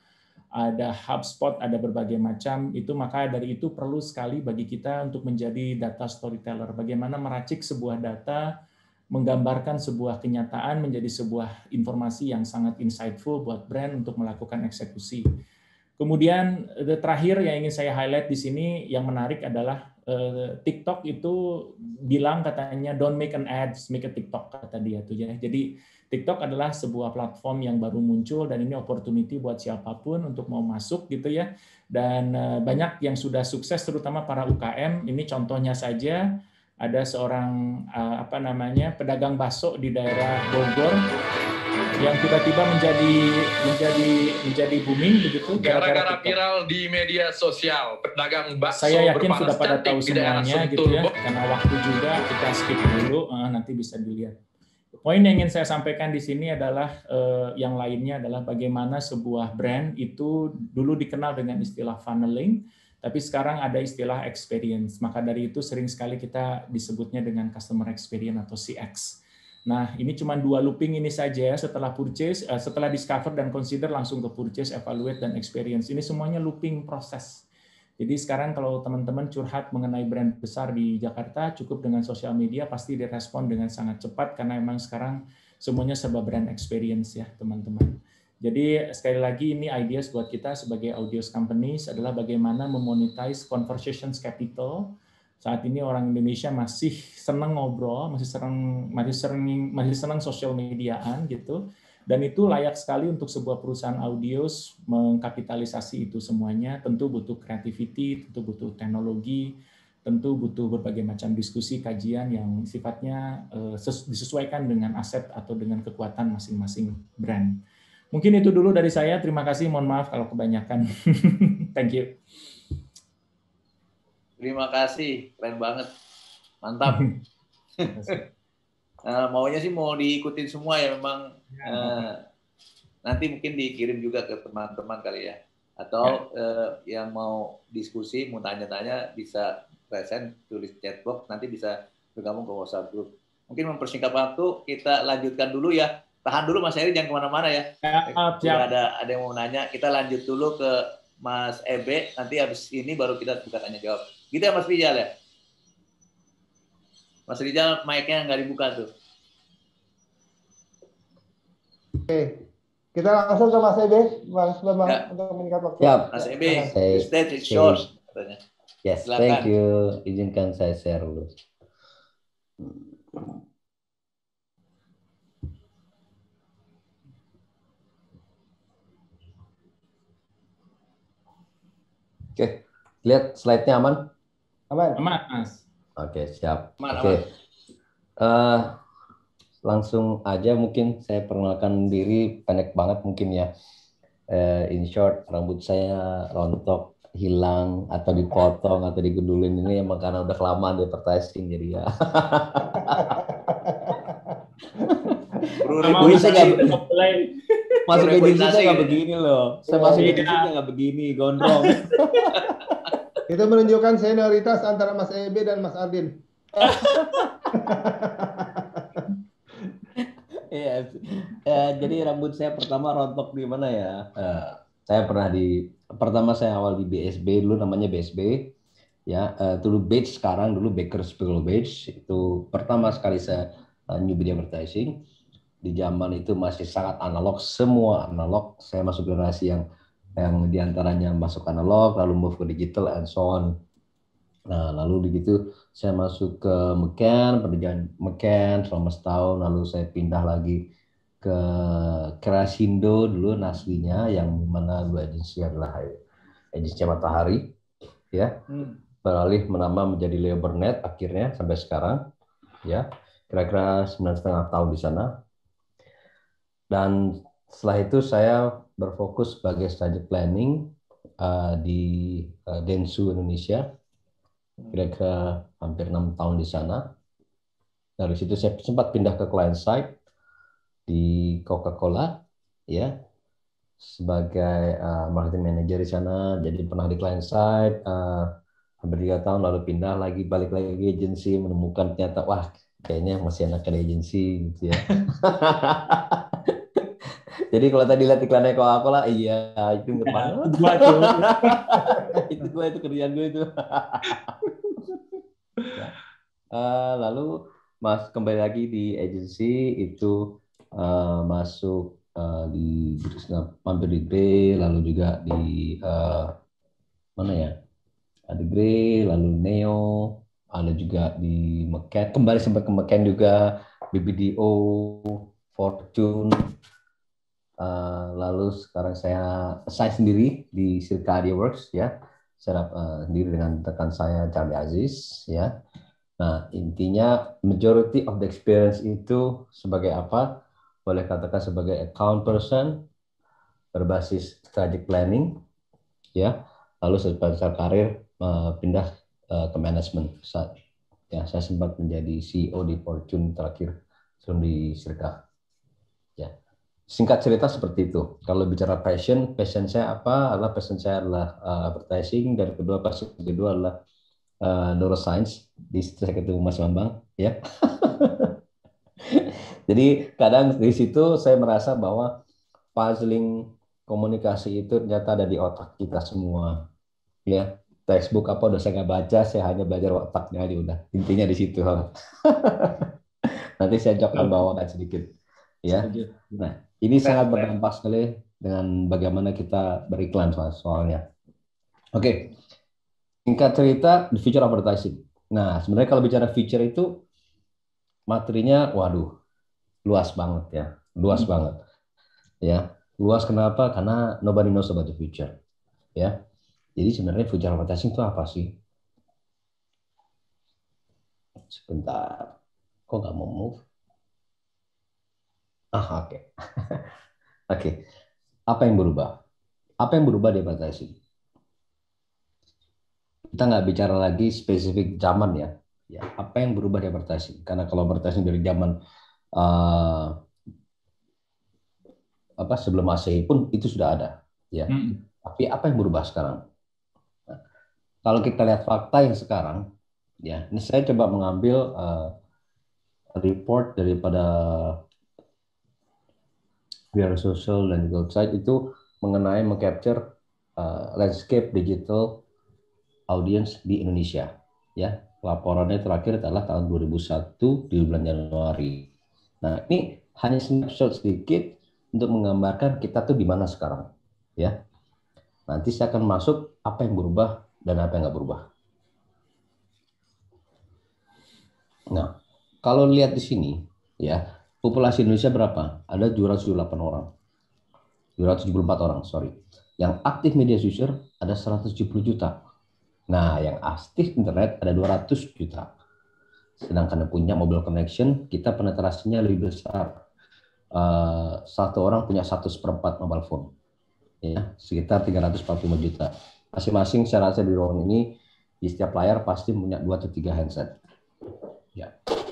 ada HubSpot, ada berbagai macam itu, maka dari itu perlu sekali bagi kita untuk menjadi data storyteller. Bagaimana meracik sebuah data, menggambarkan sebuah kenyataan menjadi sebuah informasi yang sangat insightful buat brand untuk melakukan eksekusi. Kemudian terakhir yang ingin saya highlight di sini yang menarik adalah eh, TikTok itu bilang katanya don't make an ads, make a TikTok kata dia tuh ya. Jadi TikTok adalah sebuah platform yang baru muncul dan ini opportunity buat siapapun untuk mau masuk gitu ya. Dan eh, banyak yang sudah sukses terutama para U K M. Ini contohnya saja ada seorang eh, apa namanya pedagang bakso di daerah Bogor yang tiba-tiba menjadi menjadi menjadi booming begitu gara-gara viral di media sosial pedagang bakso. Saya yakin sudah pada tahu semuanya gitu ya. Karena waktu juga kita skip dulu, eh, nanti bisa dilihat. Poin yang ingin saya sampaikan di sini adalah eh, yang lainnya adalah bagaimana sebuah brand itu dulu dikenal dengan istilah funneling, tapi sekarang ada istilah experience. Maka dari itu sering sekali kita disebutnya dengan customer experience atau C X. Nah, ini cuma dua looping ini saja setelah purchase, eh, setelah discover dan consider langsung ke purchase, evaluate dan experience. Ini semuanya looping proses. Jadi sekarang kalau teman-teman curhat mengenai brand besar di Jakarta, cukup dengan sosial media pasti direspon dengan sangat cepat karena memang sekarang semuanya serba brand experience ya teman-teman. Jadi sekali lagi ini ideas buat kita sebagai audios companies adalah bagaimana memonetize conversations capital. Saat ini orang Indonesia masih senang ngobrol, masih senang masih sering masih senang sosial mediaan gitu. Dan itu layak sekali untuk sebuah perusahaan audios mengkapitalisasi itu semuanya. Tentu butuh creativity, tentu butuh teknologi, tentu butuh berbagai macam diskusi, kajian yang sifatnya disesuaikan dengan aset atau dengan kekuatan masing-masing brand. Mungkin itu dulu dari saya. Terima kasih. Mohon maaf kalau kebanyakan. Thank you. Terima kasih. Keren banget. Mantap. Nah, maunya sih mau diikutin semua ya memang. Ya. Uh, nanti mungkin dikirim juga ke teman-teman kali ya. Atau ya. uh, yang mau diskusi, mau tanya-tanya bisa present, tulis chatbox, nanti bisa bergabung ke WhatsApp group. Mungkin mempersingkat waktu, kita lanjutkan dulu ya. Tahan dulu Mas Heri, jangan kemana-mana ya. Ya, ya. Ada, ada yang mau nanya, kita lanjut dulu ke Mas Ebe, nanti habis ini baru kita buka tanya-jawab. Gitu ya Mas Rijal ya? Mas Rijal, mic-nya nggak dibuka tuh. Oke, kita langsung ke Mas Ebe, Mas Bambang ya. Untuk meningkat waktu. Ya, Mas Ebe, the stage is yours. Katanya. Yes, silakan. Thank you. Izinkan saya share dulu. Oke, lihat slide-nya aman? Aman. Aman, Mas. Oke, siap. Aman, Oke. aman. Uh, langsung aja mungkin saya perkenalkan diri pendek banget mungkin ya. Uh, in short, rambut saya rontok, hilang atau dipotong atau digundulin ini emang karena udah kelamaan di advertising jadi ya. Gue saya nggak masuk ke Indonesia saya nggak begini loh. Saya masuk ke Indonesia nggak begini, gondrong. Itu menunjukkan senioritas antara Mas Ebe dan Mas Ardin. Iya, ya, jadi rambut saya pertama rontok di mana ya? Uh, saya pernah di pertama saya awal di B S B dulu namanya B S B, ya uh, dulu Bates sekarang dulu Bakersfield Bates itu pertama sekali saya uh, new media advertising. Di zaman itu masih sangat analog, semua analog. Saya masuk generasi yang yang diantaranya masuk analog, lalu move ke digital and so on. Nah, lalu begitu saya masuk ke McCann, pendidikan McCann selama setahun, lalu saya pindah lagi ke Kerasindo dulu Naswinya, yang mana dua agensi adalah agensi Matahari, ya, hmm. beralih menambah menjadi Leo Burnett akhirnya sampai sekarang, ya, kira-kira sembilan setengah tahun di sana. Dan setelah itu saya berfokus sebagai strategic planning uh, di uh, Densu Indonesia. Kira-kira hampir enam tahun di sana. Dari situ saya sempat pindah ke client side di Coca-Cola, ya, sebagai uh, marketing manager di sana. Jadi pernah di client side uh, hampir tiga tahun, lalu pindah lagi balik lagi ke agency, menemukan ternyata wah kayaknya masih enak di agency, gitu ya. Jadi kalau tadi lihat iklannya Coca-Cola, iya itu nggak banget. Gua tuh. Itu gue itu kerjaan gue itu. Ya. Uh, lalu mas kembali lagi di agency itu uh, masuk uh, di mampir di Grey, lalu juga di uh, mana ya? Ada Grey, lalu Neo, ada juga di McCann, kembali sempat ke McCann juga, B B D O, Fortune. Uh, lalu sekarang saya saya sendiri di Circadia Works ya, saya uh, sendiri dengan rekan saya Charlie Aziz ya. Nah intinya majority of the experience itu sebagai apa? Boleh katakan sebagai account person berbasis strategic planning ya. Lalu setelah karir uh, pindah uh, ke manajemen. Ya saya sempat menjadi C E O di Fortune terakhir sebelum di Circa. Ya. Singkat cerita seperti itu. Kalau bicara passion, passion saya apa? Adalah passion saya adalah uh, advertising, dan kedua passion kedua adalah uh, neuroscience. Di situ saya ketemu Mas Bambang, ya. Jadi kadang di situ saya merasa bahwa puzzling komunikasi itu ternyata ada di otak kita semua, ya. Textbook apa udah saya nggak baca, saya hanya belajar otaknya aja udah. Intinya di situ. Nanti saya coba bawakan sedikit, ya. Nah. Ini sangat berdampak sekali dengan bagaimana kita beriklan soal soalnya. Oke, singkat cerita, the future of advertising. Nah, sebenarnya kalau bicara future itu materinya, waduh, luas banget ya, luas hmm. banget, ya, luas kenapa? Karena nobody knows about the future, ya. Jadi sebenarnya future of advertising itu apa sih? Sebentar, kok nggak mau move? Ah, oke. Okay. Oke. Okay. Apa yang berubah? Apa yang berubah di advertising? Kita nggak bicara lagi spesifik zaman ya. Ya, apa yang berubah di advertising? Karena kalau advertising dari zaman uh, apa sebelum Masehi pun itu sudah ada, ya. Hmm. Tapi apa yang berubah sekarang? Nah, kalau kita lihat fakta yang sekarang, ya, ini saya coba mengambil uh, report daripada biar social dan juga website itu mengenai mengcapture uh, landscape digital audience di Indonesia, ya. Laporannya terakhir adalah tahun dua ribu satu di bulan Januari. Nah, ini hanya snapshot sedikit untuk menggambarkan kita tuh di mana sekarang, ya. Nanti saya akan masuk apa yang berubah dan apa yang nggak berubah. Nah, kalau lihat di sini, ya. Populasi Indonesia berapa? Ada dua ratus tujuh puluh delapan orang. dua ratus tujuh puluh empat orang, sorry. Yang aktif media user ada seratus tujuh puluh juta. Nah, yang aktif internet ada dua ratus juta. Sedangkan yang punya mobile connection, kita penetrasinya lebih besar. Uh, satu orang punya satu seperempat mobile phone. Ya, sekitar tiga ratus empat puluh lima juta. Masing-masing saya rasa di ruangan ini, di setiap layar pasti punya dua atau tiga handset. Ya.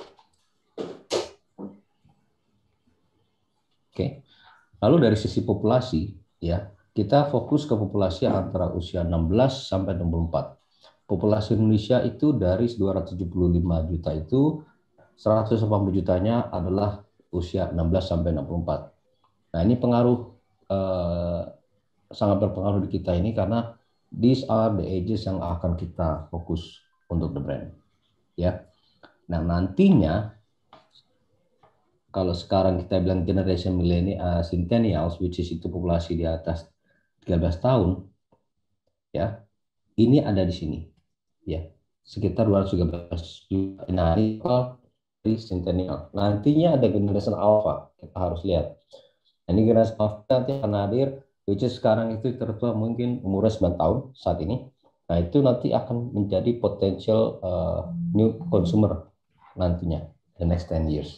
Oke, lalu dari sisi populasi, ya kita fokus ke populasi antara usia enam belas sampai enam puluh empat. Populasi Indonesia itu dari dua ratus tujuh puluh lima juta itu seratus delapan puluh jutanya adalah usia enam belas sampai enam puluh empat. Nah ini pengaruh eh, sangat berpengaruh di kita ini karena these are the ages yang akan kita fokus untuk the brand, ya. Nah nantinya kalau sekarang kita bilang generation millennial, uh, centennials, which is itu populasi di atas tiga belas tahun, ya, ini ada di sini, ya, sekitar dua ratus tiga belas juta. Nah, ini di centennial. Nantinya ada generation alpha, kita harus lihat. Nah, ini generation alpha nanti akan hadir, which is sekarang itu tertua mungkin umurnya sembilan tahun saat ini. Nah, itu nanti akan menjadi potential uh, new consumer nantinya, the next ten years.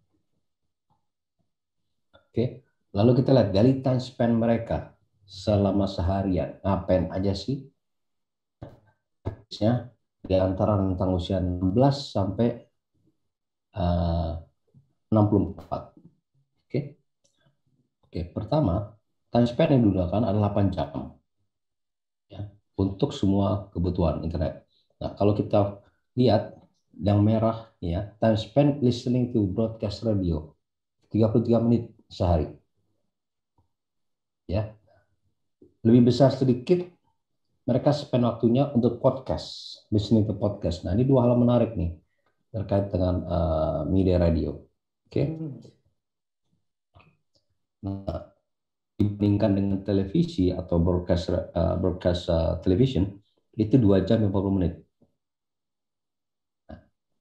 Oke, lalu kita lihat dari time spend mereka selama seharian, ngapain aja sih? Ya, di antara rentang usia enam belas sampai uh, enam puluh empat. Oke. Oke, pertama, time spend yang digunakan adalah delapan jam. Ya, untuk semua kebutuhan internet. Nah, kalau kita lihat yang merah ya, time spend listening to broadcast radio tiga puluh tiga menit sehari. Ya, lebih besar sedikit mereka spend waktunya untuk podcast, listening to podcast. Nah, ini dua hal menarik nih terkait dengan uh, media radio. Oke. Okay? Nah, dibandingkan dengan televisi atau broadcast uh, broadcast uh, television itu dua jam lima puluh menit. Nah,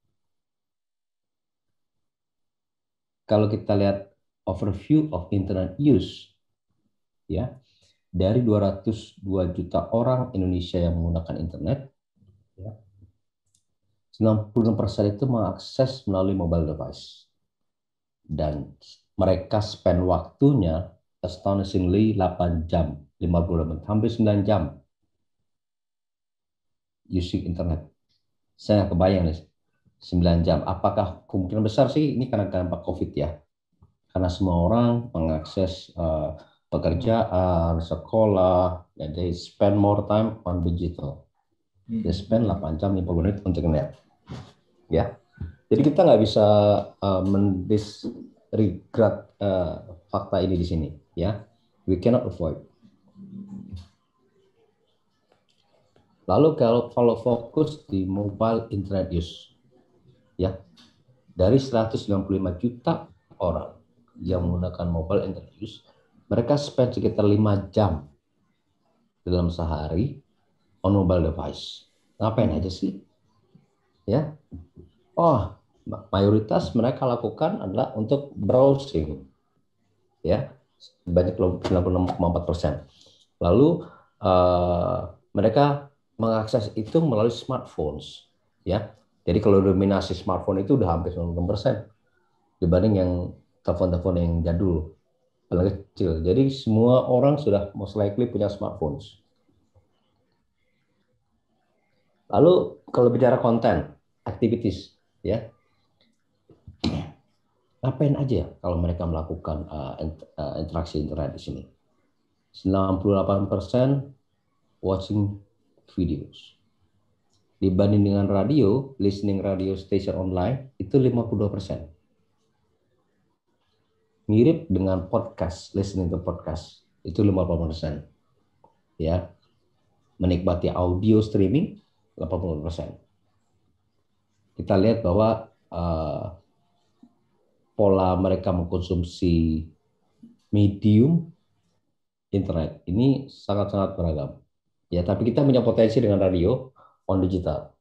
kalau kita lihat overview of internet use, ya, dari dua ratus dua juta orang Indonesia yang menggunakan internet, ya, sembilan puluh enam persen itu mengakses melalui mobile device. Dan mereka spend waktunya astonishingly delapan jam, lima puluh menit, hampir sembilan jam using internet. Saya nggak kebayang nih, sembilan jam. Apakah kemungkinan besar sih ini karena dampak COVID ya? Karena semua orang mengakses uh, pekerjaan, sekolah, dan they spend more time on digital. They spend delapan jam lima puluh menit untuk internet. Ya, jadi kita nggak bisa uh, mendisregard uh, fakta ini di sini. Ya, we cannot avoid. Lalu kalau kalau fokus di mobile internet use, ya, dari seratus sembilan puluh lima juta orang yang menggunakan mobile internet use, mereka spend sekitar lima jam dalam sehari on mobile device. Ngapain aja sih? Ya, oh, mayoritas mereka lakukan adalah untuk browsing, ya, sebanyak sembilan puluh enam koma empat persen. Lalu uh, mereka mengakses itu melalui smartphones, ya. Jadi kalau dominasi smartphone itu udah hampir sembilan puluh enam persen dibanding yang telepon-telepon yang jadul, paling kecil. Jadi semua orang sudah most likely punya smartphones. Lalu kalau bicara konten, activities, ya, ngapain aja kalau mereka melakukan uh, interaksi internet di sini? sembilan puluh delapan persen watching videos. Dibanding dengan radio, listening radio station online itu lima puluh dua persen. Mirip dengan podcast, listening to podcast itu lima puluh persen. Ya. Menikmati audio streaming delapan puluh persen. Kita lihat bahwa uh, pola mereka mengkonsumsi medium internet ini sangat-sangat beragam. Ya, tapi kita punya potensi dengan radio on digital.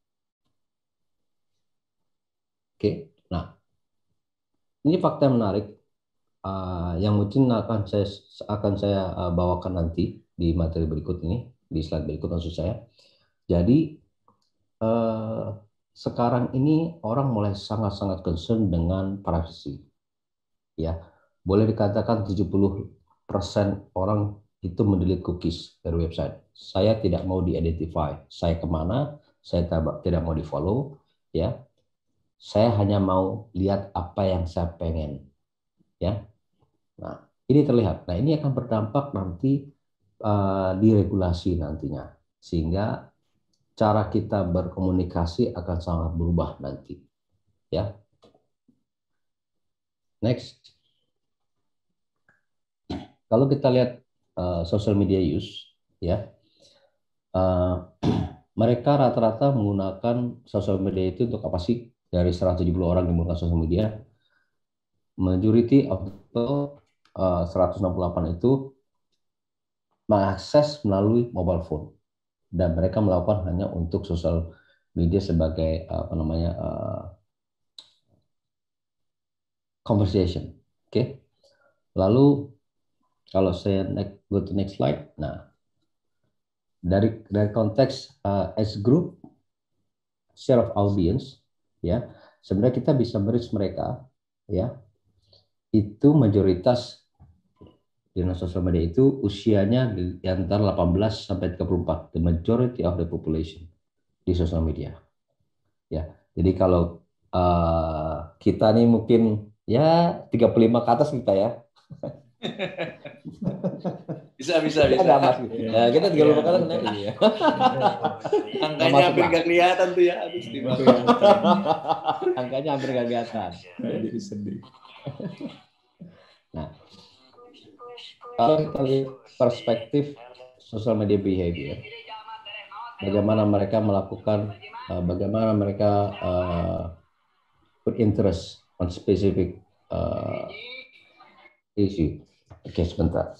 Oke. Nah, ini fakta menarik uh, yang mungkin akan saya akan saya uh, bawakan nanti di materi berikut ini, di slide berikut maksud saya. Jadi uh, sekarang ini orang mulai sangat-sangat concern dengan privacy. Ya, boleh dikatakan tujuh puluh persen orang itu mendelete cookies dari website. Saya tidak mau di-identify. Saya kemana, saya tidak mau di-follow. Ya, saya hanya mau lihat apa yang saya pengen. Ya, nah ini terlihat. Nah ini akan berdampak nanti uh, di regulasi nantinya, sehingga cara kita berkomunikasi akan sangat berubah nanti. Ya. Next. Kalau kita lihat uh, social media use, ya, uh, mereka rata-rata menggunakan social media itu untuk apa sih? Dari seratus tujuh puluh orang yang menggunakan social media, majority of the uh, seratus enam puluh delapan itu mengakses melalui mobile phone. Dan mereka melakukan hanya untuk sosial media sebagai apa namanya uh, conversation, oke? Okay? Lalu kalau saya next, go to next slide, nah dari dari konteks uh, as group share of audience, ya sebenarnya kita bisa bridge mereka, ya itu mayoritas di sosial media itu usianya di antara delapan belas sampai tiga puluh empat, the majority of the population di sosial media. Ya, jadi kalau uh, kita nih mungkin ya tiga puluh lima ke atas kita ya. Bisa bisa bisa. Ada Mas. Ya, kita tiga puluh lima ke atas kan ya. Angkanya hampir nggak kelihatan tuh ya, habis di bawah. Angkanya hampir nggak kelihatan. Jadi sedih. Nah, kalau kita lihat perspektif social media behavior, bagaimana mereka melakukan, uh, bagaimana mereka uh, put interest on specific uh, issue. Oke, okay, sebentar.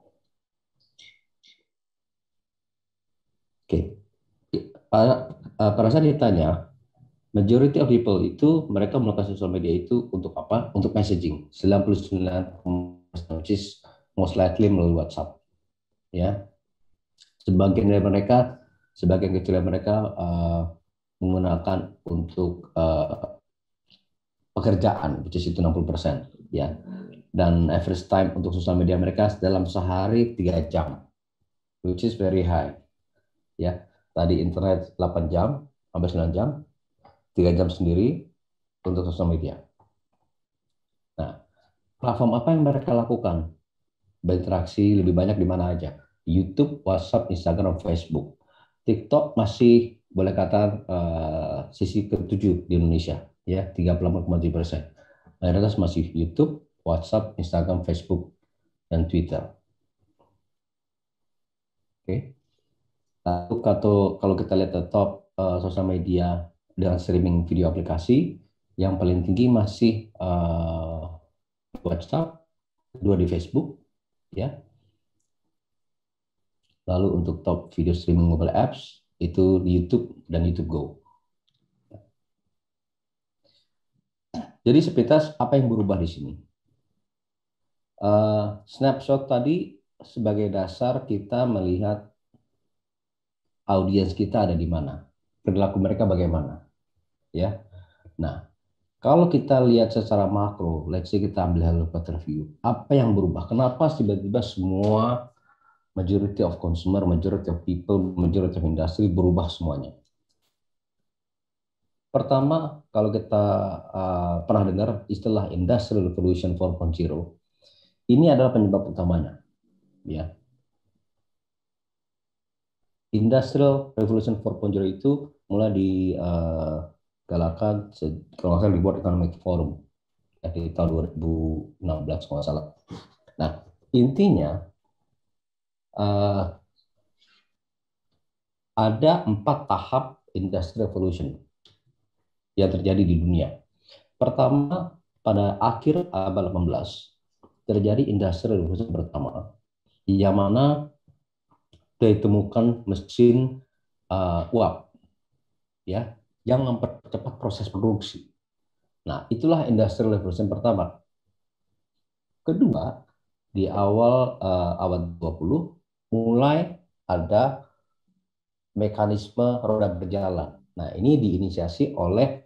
Oke, okay. pada, uh, pada saat ditanya, majority of people itu mereka melakukan social media itu untuk apa? Untuk messaging. sembilan puluh sembilan persen, which is most likely melalui WhatsApp. Ya, sebagian dari mereka, sebagian kecil dari mereka uh, menggunakan untuk uh, pekerjaan, which is itu enam puluh persen. Ya, dan average time untuk sosial media mereka dalam sehari tiga jam, which is very high. Ya, tadi internet delapan jam, sampai sembilan jam, tiga jam sendiri untuk sosial media. Nah, platform apa yang mereka lakukan? Berinteraksi lebih banyak di mana aja? YouTube, WhatsApp, Instagram, Facebook. TikTok masih boleh kata uh, sisi ketujuh di Indonesia, ya tiga puluh delapan koma tujuh persen. Mayoritas masih YouTube, WhatsApp, Instagram, Facebook, dan Twitter. Oke. Okay. Lalu kalau kalau kita lihat the top uh, sosial media dengan streaming video aplikasi, yang paling tinggi masih uh, WhatsApp, kedua di Facebook, ya. Lalu untuk top video streaming mobile apps itu di YouTube dan YouTube Go. Jadi sepintas apa yang berubah di sini? Uh, snapshot tadi sebagai dasar kita melihat audiens kita ada di mana, perilaku mereka bagaimana, ya. Nah, kalau kita lihat secara makro, let's say kita ambil helicopter view, apa yang berubah? Kenapa tiba-tiba semua majority of consumer, majority of people, majority of industry berubah semuanya? Pertama, kalau kita uh, pernah dengar istilah Industrial Revolution empat titik nol, ini adalah penyebab utamanya, ya. Industrial Revolution empat titik nol itu mulai digalakan uh, kalau nggak salah di World Economic Forum ya, di tahun dua ribu enam belas kalau nggak salah. Nah, intinya uh, ada empat tahap Industrial Revolution yang terjadi di dunia. Pertama, pada akhir abad delapan belas terjadi Industrial Revolution pertama, yang mana ditemukan mesin uh, uap, ya, yang mempercepat proses produksi. Nah, itulah Industrial Revolution pertama. Kedua, di awal uh, abad dua puluh mulai ada mekanisme roda berjalan. Nah, ini diinisiasi oleh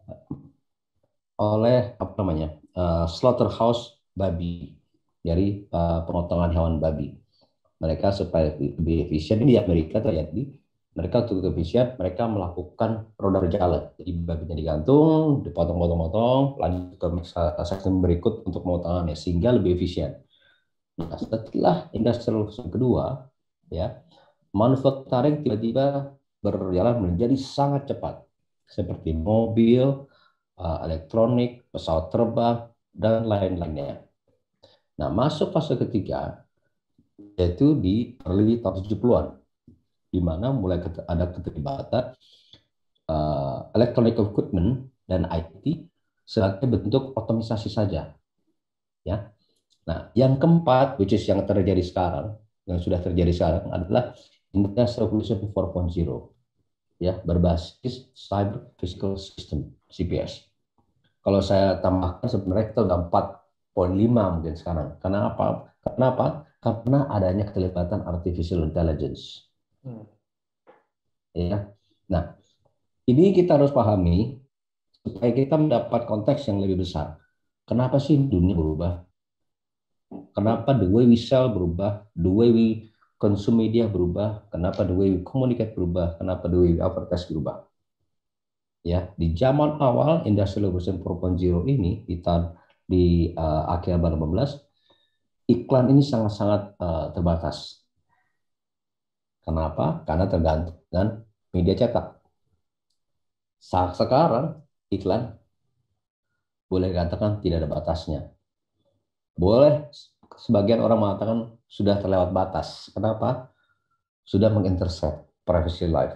oleh apa namanya uh, slaughterhouse babi, dari uh, pemotongan hewan babi. Mereka supaya lebih efisien, ini di Amerika terjadi, mereka untuk efisien, mereka melakukan roda berjalan. Jadi babinya digantung, dipotong-potong-potong, lanjut ke section berikut untuk pemotongannya, sehingga lebih efisien. Nah, setelah Industrial Revolution kedua, ya, manufacturing tiba-tiba berjalan menjadi sangat cepat, seperti mobil, elektronik, pesawat terbang, dan lain-lainnya. Nah, masuk fase ketiga, yaitu di early tahun tujuh puluhan, di mana mulai ada keterlibatan uh, electronic equipment dan I T sebagai bentuk otomisasi saja, ya. Nah, yang keempat, which is yang terjadi sekarang, yang sudah terjadi sekarang adalah Industrial Revolution empat titik nol, ya, berbasis Cyber Physical System (C P S). Kalau saya tambahkan sebenarnya kita udah empat titik lima mungkin sekarang. Karena apa? Karena apa? Karena adanya keterlibatan artificial intelligence. Hmm. Ya. Nah, ini kita harus pahami supaya kita mendapat konteks yang lebih besar. Kenapa sih dunia berubah? Kenapa the way we sell berubah? The way we consume media berubah? Kenapa the way we communicate berubah? Kenapa the way we advertise berubah? Ya, di zaman awal Industrial Revolution empat titik nol ini di tahun di uh, akhir abad delapan belas, iklan ini sangat-sangat uh, terbatas. Kenapa? Karena tergantung dengan media cetak. Saat sekarang iklan boleh dikatakan tidak ada batasnya. Boleh sebagian orang mengatakan sudah terlewat batas. Kenapa? Sudah mengintercept privacy life.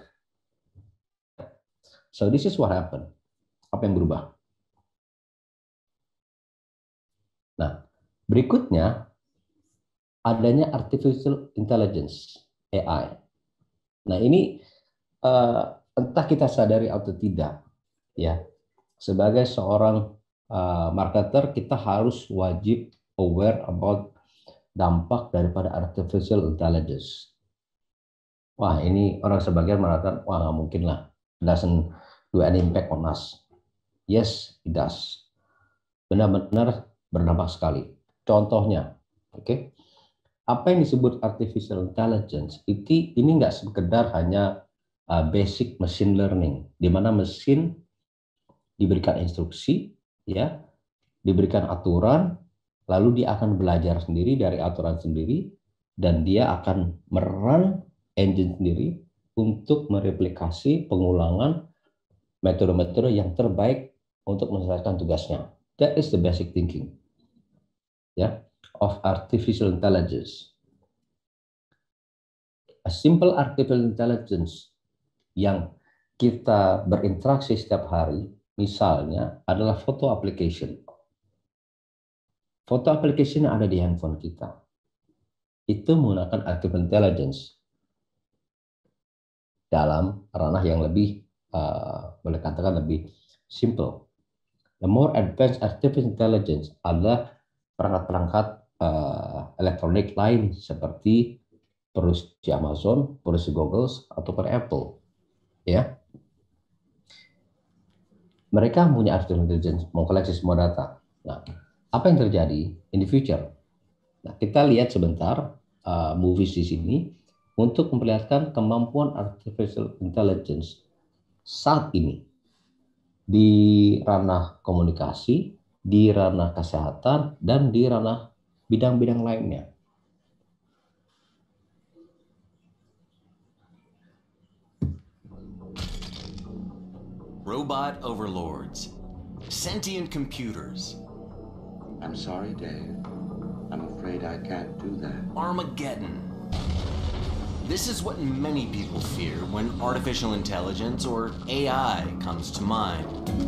So this is what happened. Apa yang berubah? Nah, berikutnya adanya artificial intelligence, A I. Nah, ini uh, entah kita sadari atau tidak, ya. Sebagai seorang uh, marketer, kita harus wajib aware about dampak daripada artificial intelligence. Wah, ini orang sebagian mengatakan, wah nggak mungkin lah, it doesn't do any impact on us. Yes, it does. Benar-benar berdampak sekali. Contohnya, oke, okay? Apa yang disebut artificial intelligence itu ini nggak sekedar hanya uh, basic machine learning, di mana mesin diberikan instruksi, ya, diberikan aturan, lalu dia akan belajar sendiri dari aturan sendiri, dan dia akan merun engine sendiri untuk mereplikasi pengulangan metode-metode yang terbaik untuk menyelesaikan tugasnya. That is the basic thinking, ya, of artificial intelligence. A simple artificial intelligence yang kita berinteraksi setiap hari, misalnya adalah foto application. Foto application yang ada di handphone kita itu menggunakan artificial intelligence dalam ranah yang lebih uh, boleh katakan lebih simple. The more advanced artificial intelligence adalah perangkat-perangkat uh, elektronik lain seperti produksi Amazon, produksi Google, ataupun Apple, ya. Mereka punya artificial intelligence, mengkoleksi semua data. Nah, apa yang terjadi in the future? Nah, kita lihat sebentar uh, movies di sini untuk memperlihatkan kemampuan artificial intelligence saat ini di ranah komunikasi, di ranah kesehatan, dan di ranah bidang-bidang lainnya. Robot overlords, sentient computers. I'm sorry, Dave. I'm afraid I can't do that. Armageddon. This is what many people fear when artificial intelligence or A I comes to mind.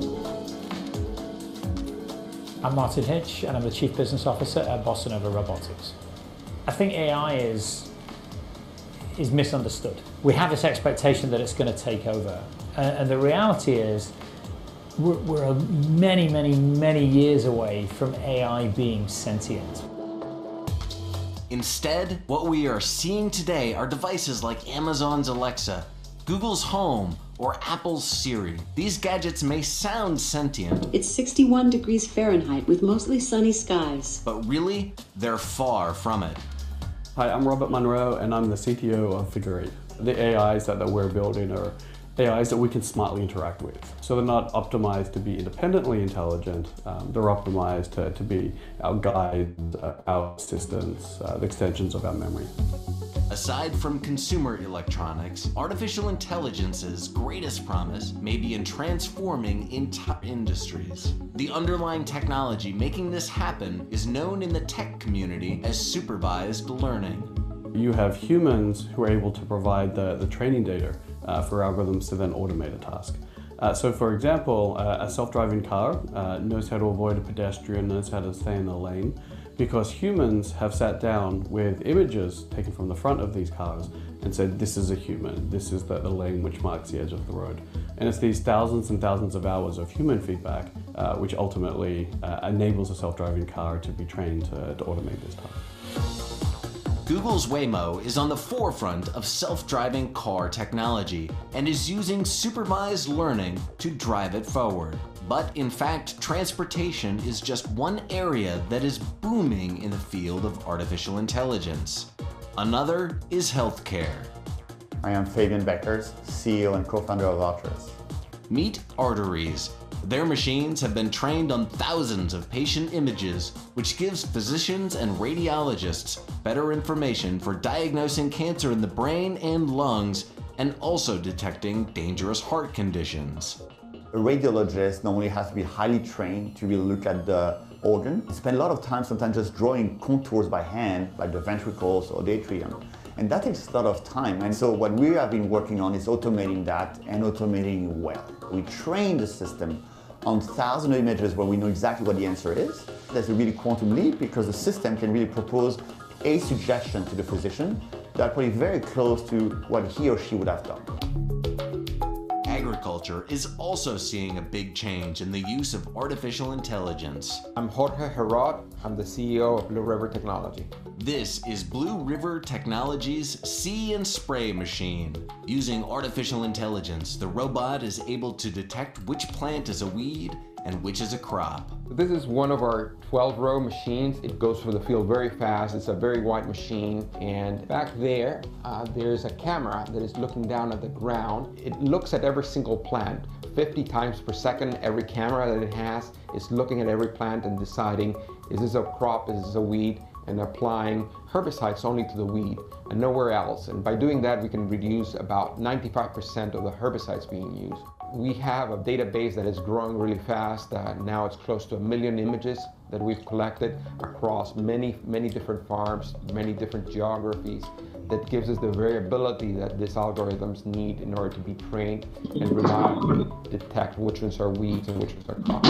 I'm Martin Hitch, and I'm the Chief Business Officer at Bossa Nova Robotics. I think A I is, is misunderstood. We have this expectation that it's going to take over, and, and the reality is we're, we're many, many, many years away from A I being sentient. Instead, what we are seeing today are devices like Amazon's Alexa, Google's Home, or Apple's Siri. These gadgets may sound sentient. It's sixty-one degrees Fahrenheit with mostly sunny skies. But really, they're far from it. Hi, I'm Robert Monroe, and I'm the C T O of Figure eight. The A Is that, that we're building are A Is that we can smartly interact with. So they're not optimized to be independently intelligent. Um, they're optimized to, to be our guides, uh, our assistants, uh, the extensions of our memory. Aside from consumer electronics, artificial intelligence's greatest promise may be in transforming entire industries. The underlying technology making this happen is known in the tech community as supervised learning. You have humans who are able to provide the, the training data uh, for algorithms to then automate a task. Uh, so for example, uh, a self-driving car uh, knows how to avoid a pedestrian, knows how to stay in the lane, because humans have sat down with images taken from the front of these cars and said, this is a human, this is the, the lane which marks the edge of the road. And it's these thousands and thousands of hours of human feedback uh, which ultimately uh, enables a self-driving car to be trained to, to automate this task. Google's Waymo is on the forefront of self-driving car technology and is using supervised learning to drive it forward. But in fact, transportation is just one area that is booming in the field of artificial intelligence. Another is healthcare. I am Fabian Beckers, C E O and co-founder of Arteris. Meet Arteries. Their machines have been trained on thousands of patient images, which gives physicians and radiologists better information for diagnosing cancer in the brain and lungs, and also detecting dangerous heart conditions. A radiologist normally has to be highly trained to really look at the organ. You spend a lot of time sometimes just drawing contours by hand, like the ventricles or the atrium. And that takes a lot of time. And so what we have been working on is automating that and automating well. We train the system on thousands of images where we know exactly what the answer is. There's a really quantum leap because the system can really propose a suggestion to the physician that probably very close to what he or she would have done. Agriculture is also seeing a big change in the use of artificial intelligence. I'm Jorge Herod. I'm the C E O of Blue River Technology. This is Blue River Technology's See and Spray machine. Using artificial intelligence, the robot is able to detect which plant is a weed and which is a crop. This is one of our twelve row machines. It goes through the field very fast. It's a very wide machine. And back there, uh, there's a camera that is looking down at the ground. It looks at every single plant. fifty times per second, every camera that it has is looking at every plant and deciding, is this a crop, is this a weed, and applying herbicides only to the weed and nowhere else. And by doing that, we can reduce about ninety-five percent of the herbicides being used. We have a database that is growing really fast. Uh, now it's close to a million images that we've collected across many, many different farms, many different geographies. That gives us the variability that these algorithms need in order to be trained and reliably detect which ones are weeds and which ones are crops.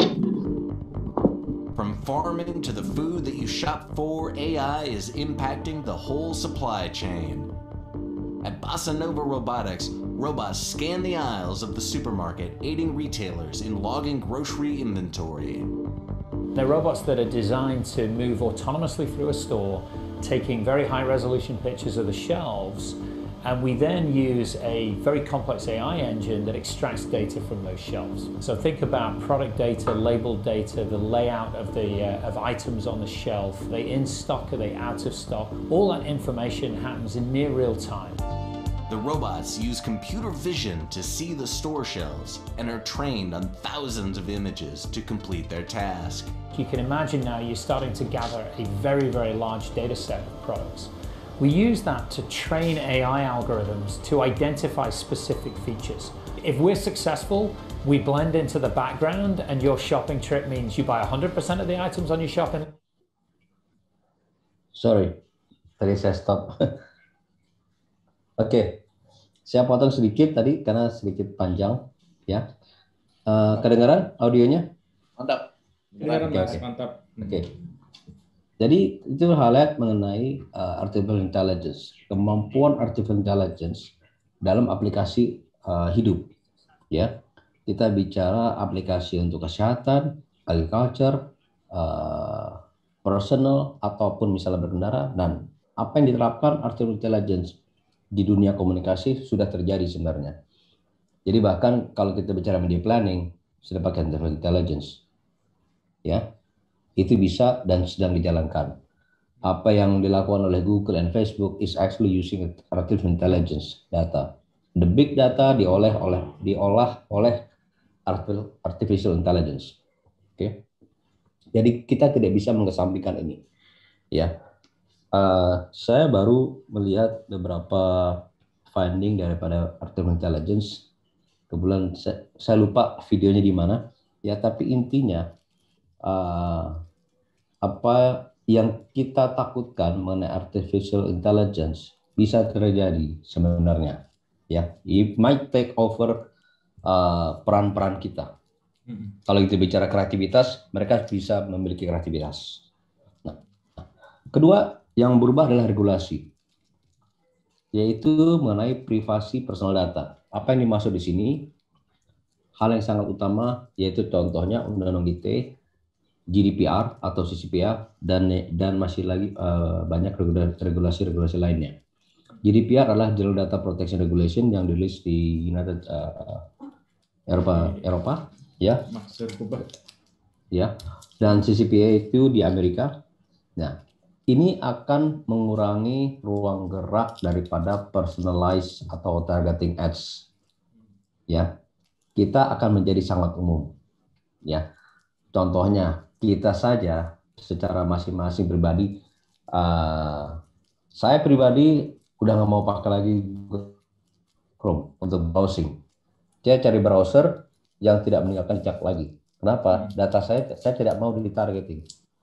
From farming to the food that you shop for, A I is impacting the whole supply chain. At Bossa Nova Robotics, robots scan the aisles of the supermarket, aiding retailers in logging grocery inventory. They're robots that are designed to move autonomously through a store, taking very high resolution pictures of the shelves, and we then use a very complex A I engine that extracts data from those shelves. So think about product data, labeled data, the layout of the uh, of items on the shelf. Are they in stock? Are they out of stock? All that information happens in near real time. The robots use computer vision to see the store shelves and are trained on thousands of images to complete their task. You can imagine now you're starting to gather a very, very large data set of products. We use that to train A I algorithms to identify specific features. If we're successful, we blend into the background and your shopping trip means you buy one hundred percent of the items on your shopping. Sorry, tadi saya stop. Oke, okay. Saya potong sedikit tadi karena sedikit panjang, ya. Uh, kedengaran audionya? Mantap. Kedengaran, okay, Mas, okay. mantap. Oke. Okay. Jadi itu highlight mengenai uh, artificial intelligence, kemampuan artificial intelligence dalam aplikasi uh, hidup, ya. Kita bicara aplikasi untuk kesehatan, agriculture, uh, personal ataupun misalnya berkendara, dan apa yang diterapkan artificial intelligence di dunia komunikasi sudah terjadi sebenarnya. Jadi bahkan kalau kita bicara media planning sudah pakai artificial intelligence, ya itu bisa dan sedang dijalankan. Apa yang dilakukan oleh Google and Facebook is actually using artificial intelligence data. The big data diolah oleh diolah oleh artificial intelligence. Oke. Okay? Jadi kita tidak bisa mengesampingkan ini. Ya. Uh, saya baru melihat beberapa finding daripada artificial intelligence. Kebetulan saya, saya lupa videonya di mana. Ya, tapi intinya uh, apa yang kita takutkan mengenai artificial intelligence bisa terjadi sebenarnya. Ya, it might take over uh, peran-peran kita. Mm-hmm. Kalau kita bicara kreativitas, mereka bisa memiliki kreativitas. Nah, kedua yang berubah adalah regulasi, yaitu mengenai privasi personal data. Apa yang dimaksud di sini? Hal yang sangat utama, yaitu contohnya Undang-Undang I T E, G D P R atau C C P A, dan dan masih lagi uh, banyak regulasi-regulasi lainnya. G D P R adalah General Data Protection Regulation yang dirilis di United uh, Eropa, Eropa, ya. Ya. Dan C C P A itu di Amerika. Nah, ini akan mengurangi ruang gerak daripada personalized atau targeting ads. Ya, kita akan menjadi sangat umum. Ya, contohnya kita saja secara masing-masing pribadi, uh, saya pribadi udah nggak mau pakai lagi Chrome untuk browsing. Saya cari browser yang tidak meninggalkan jejak lagi. Kenapa? Data saya saya tidak mau ditargeting.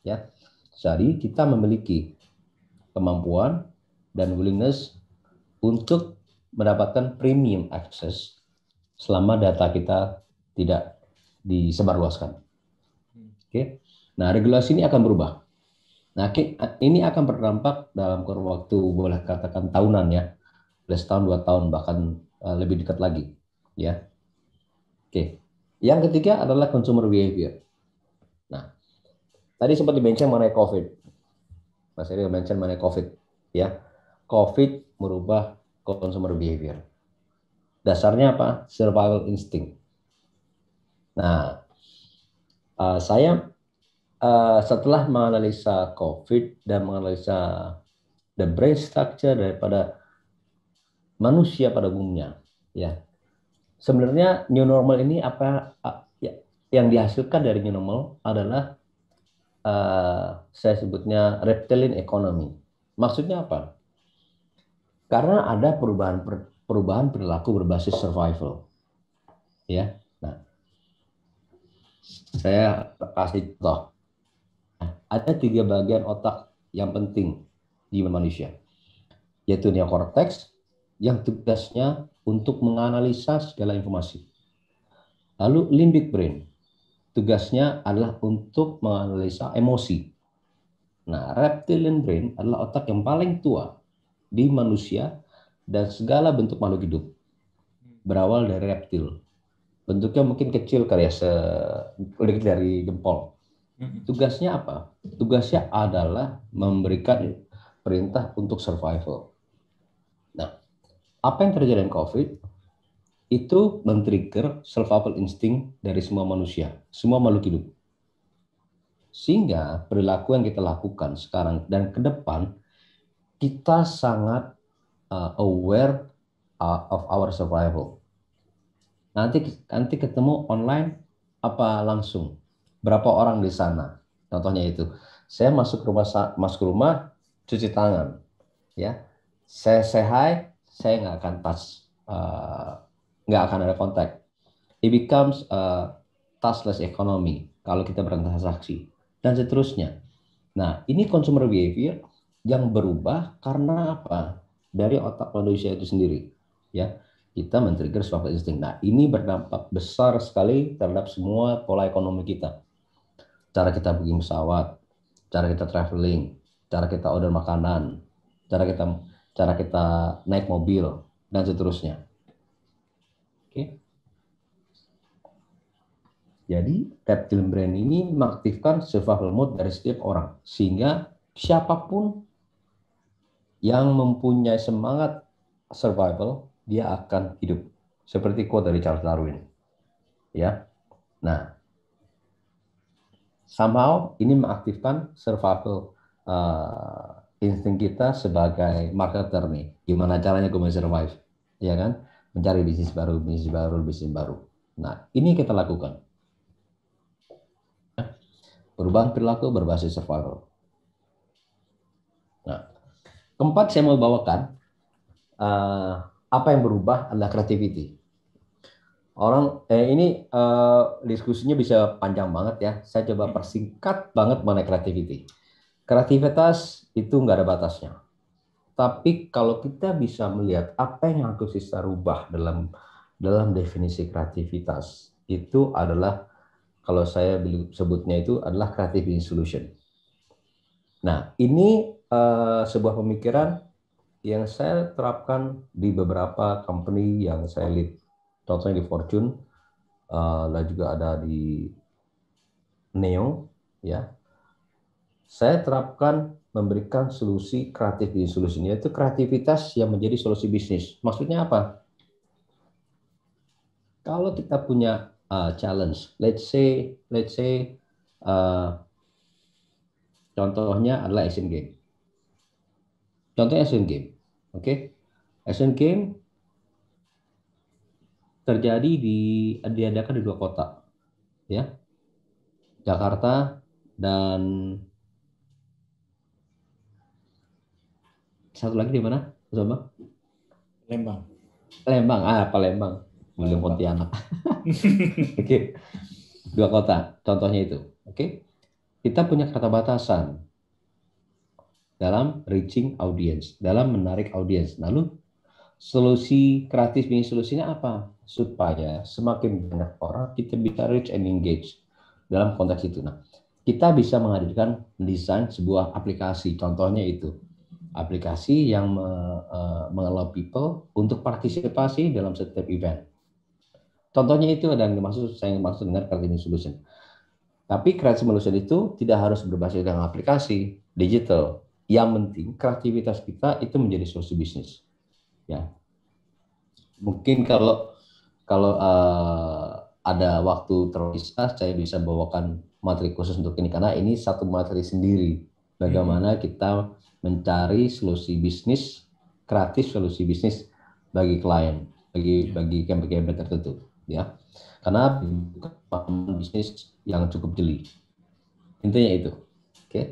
Ya, jadi kita memiliki kemampuan dan willingness untuk mendapatkan premium access selama data kita tidak disebarluaskan. Oke, nah regulasi ini akan berubah. Nah, ini akan berdampak dalam kurun waktu boleh katakan tahunan ya, setahun dua tahun bahkan uh, lebih dekat lagi, ya. Oke, yang ketiga adalah consumer behavior. Nah, tadi sempat di-mention mengenai COVID, Mas Eri mention mengenai COVID, ya. COVID merubah consumer behavior. Dasarnya apa? Survival instinct. Nah, uh, saya uh, setelah menganalisa COVID dan menganalisa the brain structure daripada manusia pada umumnya, ya. Sebenarnya new normal ini apa uh, ya, yang dihasilkan dari new normal adalah uh, saya sebutnya reptilian economy. Maksudnya apa? Karena ada perubahan perubahan perilaku berbasis survival, ya. Nah, saya kasih contoh. Ada tiga bagian otak yang penting di manusia, yaitu neokortex yang tugasnya untuk menganalisa segala informasi. Lalu limbic brain, tugasnya adalah untuk menganalisa emosi. Nah, reptilian brain adalah otak yang paling tua di manusia dan segala bentuk makhluk hidup. Berawal dari reptil. Bentuknya mungkin kecil kayak sedikit dari jempol. Tugasnya apa? Tugasnya adalah memberikan perintah untuk survival. Nah, apa yang terjadi dengan COVID? Itu men-trigger survival instinct dari semua manusia, semua makhluk hidup. Sehingga perilaku yang kita lakukan sekarang dan ke depan, kita sangat uh, aware uh, of our survival. Nanti nanti ketemu online apa langsung? Berapa orang di sana? Contohnya itu, saya masuk rumah masuk rumah cuci tangan, ya. Saya say hi, saya nggak akan touch, uh, nggak akan ada kontak. It becomes a touchless economy kalau kita bertransaksi dan seterusnya. Nah, ini consumer behavior yang berubah karena apa? Dari otak manusia itu sendiri, ya. Kita men-trigger survival instinct. Nah, ini berdampak besar sekali terhadap semua pola ekonomi kita. Cara kita booking pesawat, cara kita traveling, cara kita order makanan, cara kita cara kita naik mobil dan seterusnya. Oke. Jadi, reptilian brain ini mengaktifkan survival mode dari setiap orang sehingga siapapun yang mempunyai semangat survival, dia akan hidup. Seperti quote dari Charles Darwin. Ya. Nah, somehow ini mengaktifkan survival uh, insting kita sebagai marketer nih. Gimana caranya gue bisa survive? Ya kan? Mencari bisnis baru, bisnis baru, bisnis baru. Nah, ini kita lakukan. Perubahan perilaku berbasis survival. Nah, keempat saya mau bawakan uh, apa yang berubah adalah creativity. Orang eh, ini uh, diskusinya bisa panjang banget ya. Saya coba persingkat banget mengenai creativity. Kreativitas itu nggak ada batasnya. Tapi kalau kita bisa melihat apa yang harus kita rubah dalam dalam definisi kreativitas, itu adalah kalau saya sebutnya itu adalah creative solution. Nah, ini uh, sebuah pemikiran yang saya terapkan di beberapa company yang saya lead. Contohnya di Fortune, uh, dan juga ada di Neo, ya. Saya terapkan memberikan solusi creative solution, yaitu kreativitas yang menjadi solusi bisnis. Maksudnya apa? Kalau kita punya uh, challenge, let's say, let's say, uh, contohnya adalah Asian Game. Contohnya Asian Game, oke? Okay? Asian Game terjadi di diadakan di dua kota, ya, Jakarta dan satu lagi di mana, Sama? Lembang. Lembang, ah Palembang, belum Pontianak. Oke, okay. Dua kota, contohnya itu, oke. Okay. kita punya kata batasan dalam reaching audience, dalam menarik audience. Lalu solusi kreatif ini solusinya apa? Supaya semakin banyak orang kita bisa reach and engage dalam konteks itu. Nah, kita bisa menghadirkan desain sebuah aplikasi. Contohnya itu aplikasi yang uh, mengallow people untuk partisipasi dalam setiap event. Contohnya itu ada yang dimaksud, saya maksud dengan creative solution. Tapi creative solution itu tidak harus berbasis dengan aplikasi digital. Yang penting kreativitas kita itu menjadi solusi bisnis. Ya, mungkin kalau kalau uh, ada waktu terpisah, saya bisa bawakan materi khusus untuk ini karena ini satu materi sendiri. Bagaimana kita mencari solusi bisnis, kreatif solusi bisnis bagi klien, bagi bagi campaign-campaign tertentu, ya. Karena bukan bisnis yang cukup jeli. Intinya itu, oke. Okay?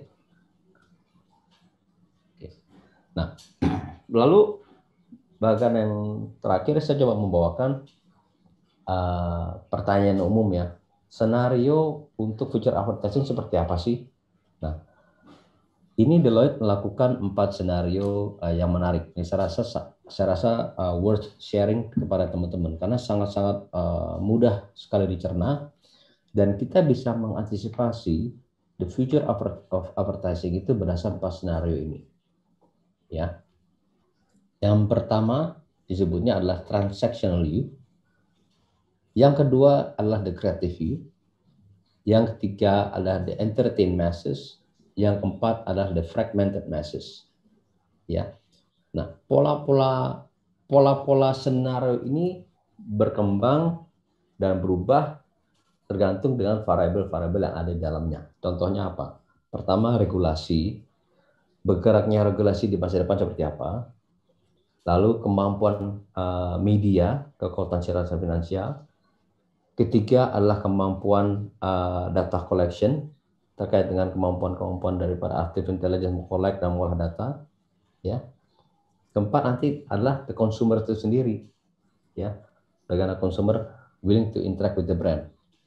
Nah, lalu bagian yang terakhir saya coba membawakan uh, pertanyaan umum ya. Senario untuk future advertising seperti apa sih? Nah, ini Deloitte melakukan empat senario uh, yang menarik. Ini saya rasa saya rasa uh, worth sharing kepada teman-teman karena sangat-sangat uh, mudah sekali dicerna dan kita bisa mengantisipasi the future of advertising itu berdasarkan empat senario ini. Ya, yang pertama disebutnya adalah transactional view, yang kedua adalah the creative view, yang ketiga adalah the entertain masses, yang keempat adalah the fragmented masses. Ya, nah pola-pola pola-pola senario ini berkembang dan berubah tergantung dengan variabel-variabel yang ada di dalamnya. Contohnya apa? Pertama regulasi. Bergeraknya regulasi di masa depan seperti apa, lalu kemampuan uh, media, kekuatan secara finansial, ketiga adalah kemampuan uh, data collection, terkait dengan kemampuan-kemampuan daripada artificial intelligence mengkolek dan mengolah data, ya. Keempat nanti adalah the consumer itu sendiri, ya, bagaimana consumer willing to interact with the brand.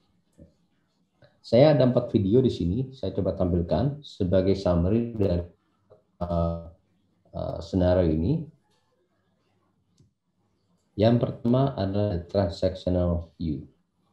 Saya ada empat video di sini, saya coba tampilkan sebagai summary dari Uh, uh, senario ini. Yang pertama adalah transactional view.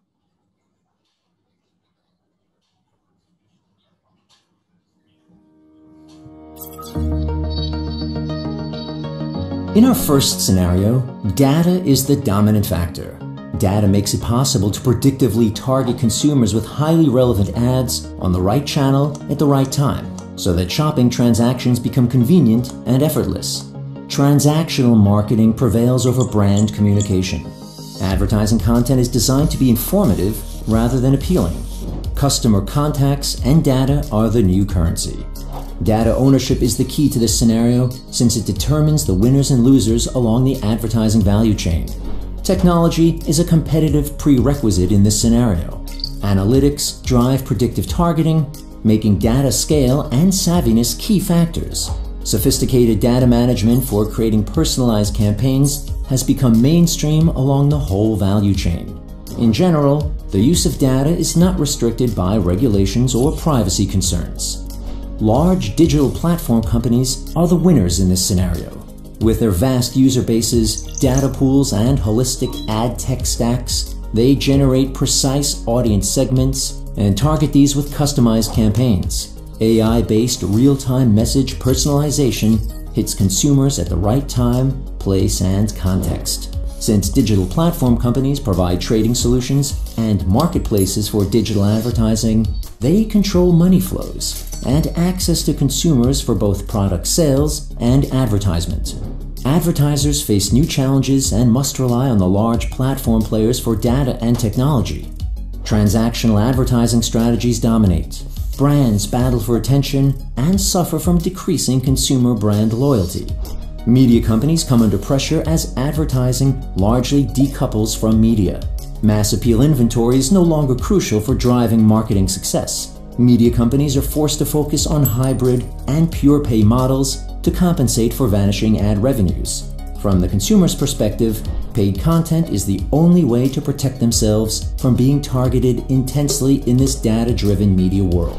In our first scenario, data is the dominant factor. Data makes it possible to predictively target consumers with highly relevant ads on the right channel at the right time, so that shopping transactions become convenient and effortless. Transactional marketing prevails over brand communication. Advertising content is designed to be informative rather than appealing. Customer contacts and data are the new currency. Data ownership is the key to this scenario since it determines the winners and losers along the advertising value chain. Technology is a competitive prerequisite in this scenario. Analytics drive predictive targeting, making data scale and savviness key factors. Sophisticated data management for creating personalized campaigns has become mainstream along the whole value chain. In general, the use of data is not restricted by regulations or privacy concerns. Large digital platform companies are the winners in this scenario. With their vast user bases, data pools, and holistic ad tech stacks, they generate precise audience segments and target these with customized campaigns. A I-based real-time message personalization hits consumers at the right time, place, and context. Since digital platform companies provide trading solutions and marketplaces for digital advertising, they control money flows and access to consumers for both product sales and advertisement. Advertisers face new challenges and must rely on the large platform players for data and technology. Transactional advertising strategies dominate. Brands battle for attention and suffer from decreasing consumer brand loyalty. Media companies come under pressure as advertising largely decouples from media. Mass appeal inventory is no longer crucial for driving marketing success. Media companies are forced to focus on hybrid and pure pay models to compensate for vanishing ad revenues. From the consumer's perspective, paid content is the only way to protect themselves from being targeted intensely in this data-driven media world.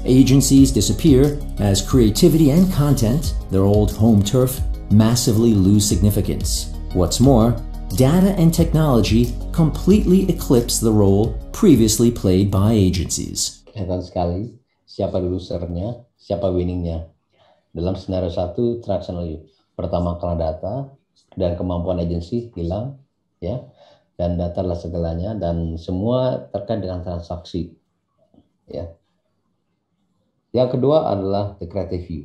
Agencies disappear as creativity and content, their old home turf, massively lose significance. What's more, data and technology completely eclipse the role previously played by agencies. Kelihatan sekali siapa losernya, siapa winningnya. Dalam scenario satu, transactional pertama karena data dan kemampuan agensi hilang, ya, dan data adalah segalanya dan semua terkait dengan transaksi, ya. Yang kedua adalah the creative view.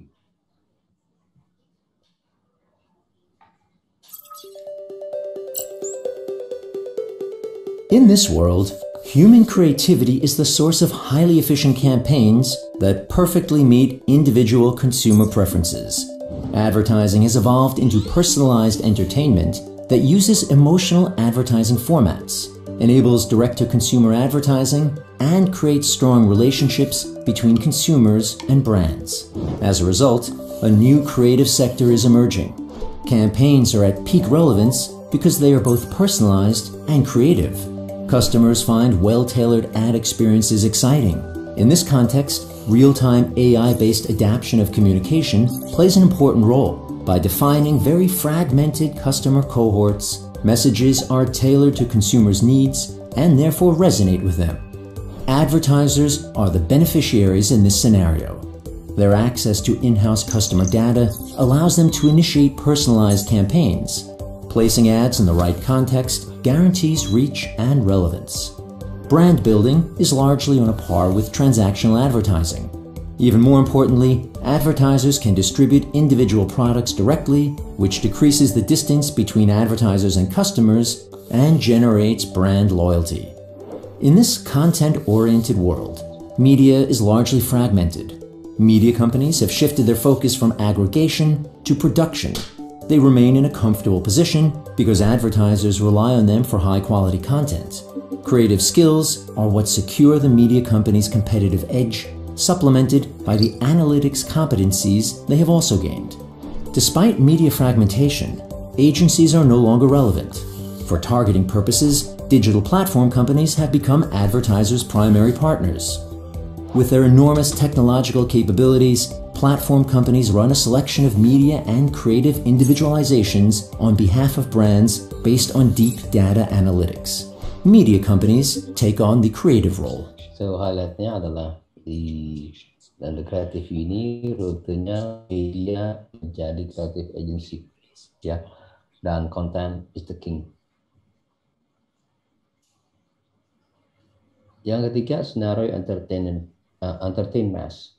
In this world, human creativity is the source of highly efficient campaigns that perfectly meet individual consumer preferences. Advertising has evolved into personalized entertainment that uses emotional advertising formats, enables direct-to-consumer advertising, and creates strong relationships between consumers and brands. As a result, a new creative sector is emerging. Campaigns are at peak relevance because they are both personalized and creative. Customers find well-tailored ad experiences exciting. In this context, real-time A I-based adaptation of communication plays an important role. By defining very fragmented customer cohorts, messages are tailored to consumers' needs and therefore resonate with them. Advertisers are the beneficiaries in this scenario. Their access to in-house customer data allows them to initiate personalized campaigns. Placing ads in the right context guarantees reach and relevance. Brand building is largely on a par with transactional advertising. Even more importantly, advertisers can distribute individual products directly, which decreases the distance between advertisers and customers and generates brand loyalty. In this content-oriented world, media is largely fragmented. Media companies have shifted their focus from aggregation to production. They remain in a comfortable position because advertisers rely on them for high-quality content. Creative skills are what secure the media company's competitive edge, supplemented by the analytics competencies they have also gained. Despite media fragmentation, agencies are no longer relevant. For targeting purposes, digital platform companies have become advertisers' primary partners. With their enormous technological capabilities, platform companies run a selection of media and creative individualizations on behalf of brands based on deep data analytics. Media companies take on the creative role. So highlightnya adalah di dan the creative ini rutenya media menjadi creative agency, ya, dan content is the king. Yang ketiga, scenario entertainment, uh, entertain mass.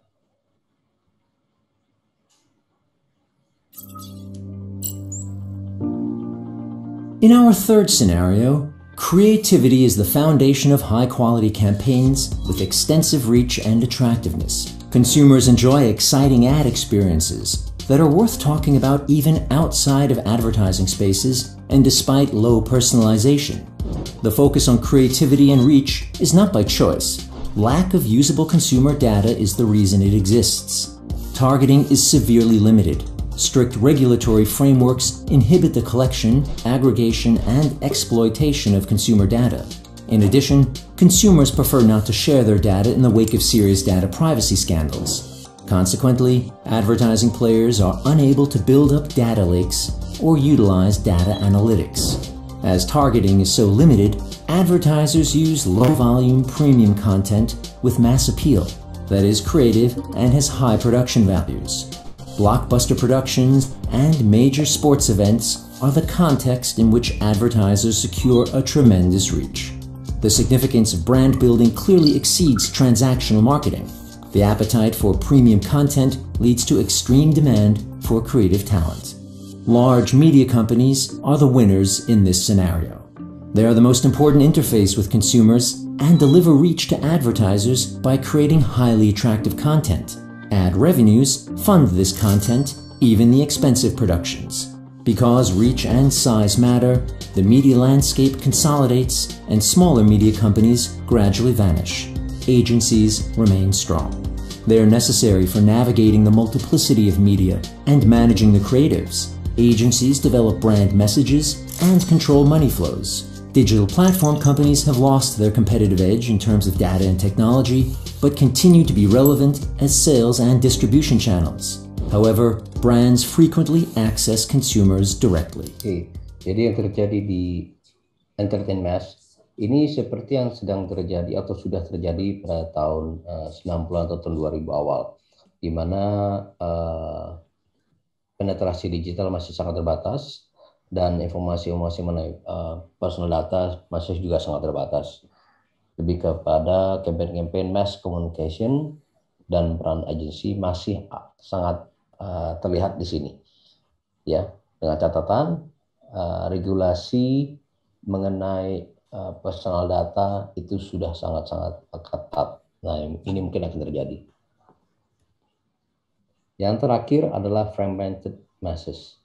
In our third scenario, creativity is the foundation of high-quality campaigns with extensive reach and attractiveness. Consumers enjoy exciting ad experiences that are worth talking about even outside of advertising spaces and despite low personalization. The focus on creativity and reach is not by choice. Lack of usable consumer data is the reason it exists. Targeting is severely limited. Strict regulatory frameworks inhibit the collection, aggregation, and exploitation of consumer data. In addition, consumers prefer not to share their data in the wake of serious data privacy scandals. Consequently, advertising players are unable to build up data lakes or utilize data analytics. As targeting is so limited, advertisers use low-volume premium content with mass appeal that is creative and has high production values. Blockbuster productions and major sports events are the context in which advertisers secure a tremendous reach. The significance of brand building clearly exceeds transactional marketing. The appetite for premium content leads to extreme demand for creative talent. Large media companies are the winners in this scenario. They are the most important interface with consumers and deliver reach to advertisers by creating highly attractive content. Ad revenues fund this content, even the expensive productions. Because reach and size matter, the media landscape consolidates and smaller media companies gradually vanish. Agencies remain strong. They are necessary for navigating the multiplicity of media and managing the creatives. Agencies develop brand messages and control money flows. Digital platform companies have lost their competitive edge in terms of data and technology, but continue to be relevant as sales and distribution channels. However, brands frequently access consumers directly. Oke, jadi yang terjadi di entertain mass ini seperti yang sedang terjadi atau sudah terjadi pada tahun uh, sembilan puluhan atau tahun dua ribu awal, di mana uh, penetrasi digital masih sangat terbatas dan informasi-informasi mengenai uh, personal data masih juga sangat terbatas. Lebih kepada campaign-campaign mass communication dan peran agensi masih sangat uh, terlihat di sini. Ya, dengan catatan uh, regulasi mengenai uh, personal data itu sudah sangat-sangat ketat. Nah, ini mungkin akan terjadi. Yang terakhir adalah fragmented masses.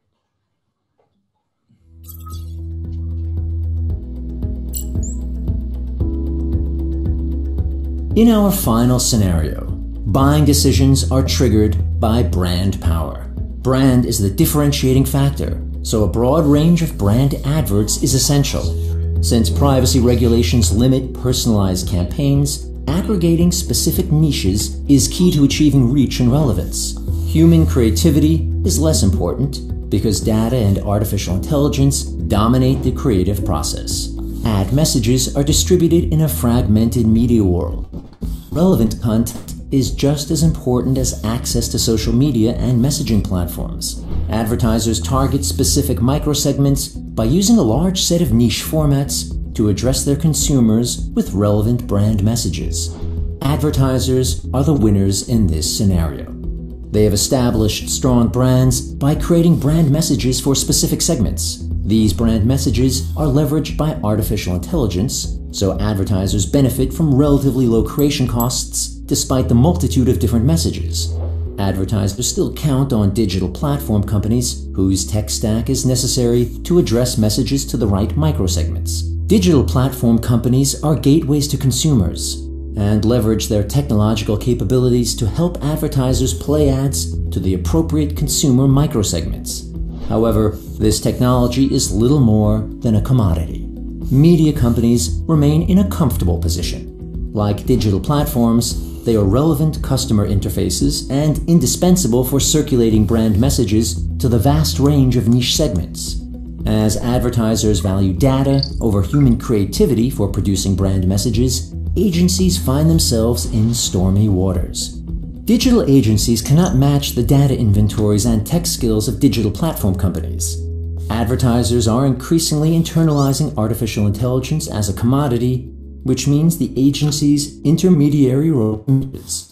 In our final scenario, buying decisions are triggered by brand power. Brand is the differentiating factor, so a broad range of brand adverts is essential. Since privacy regulations limit personalized campaigns, aggregating specific niches is key to achieving reach and relevance. Human creativity is less important because data and artificial intelligence dominate the creative process. Ad messages are distributed in a fragmented media world. Relevant content is just as important as access to social media and messaging platforms. Advertisers target specific microsegments by using a large set of niche formats to address their consumers with relevant brand messages. Advertisers are the winners in this scenario. They have established strong brands by creating brand messages for specific segments. These brand messages are leveraged by artificial intelligence, so advertisers benefit from relatively low creation costs despite the multitude of different messages. Advertisers still count on digital platform companies whose tech stack is necessary to address messages to the right microsegments. Digital platform companies are gateways to consumers and leverage their technological capabilities to help advertisers play ads to the appropriate consumer microsegments. However, this technology is little more than a commodity. Media companies remain in a comfortable position. Like digital platforms, they are relevant customer interfaces and indispensable for circulating brand messages to the vast range of niche segments. As advertisers value data over human creativity for producing brand messages, agencies find themselves in stormy waters. Digital agencies cannot match the data inventories and tech skills of digital platform companies. Advertisers are increasingly internalizing artificial intelligence as a commodity, which means the agency's intermediary role is.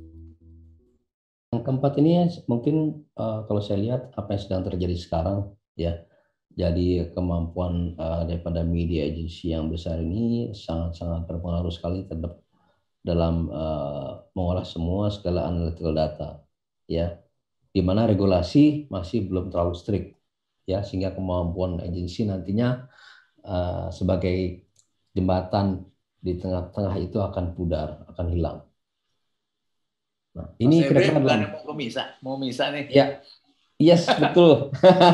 Yang keempat ini mungkin uh, kalau saya lihat apa yang sedang terjadi sekarang, ya. Jadi kemampuan uh, daripada media agency yang besar ini sangat-sangat berpengaruh sekali terhadap dalam uh, mengolah semua segala analytical data, ya. Di mana regulasi masih belum terlalu strict, ya, sehingga kemampuan agensi nantinya uh, sebagai jembatan di tengah-tengah itu akan pudar, akan hilang. Nah, ini kira-kira dalam... mau misa, mau misa nih. Ya, yes, betul.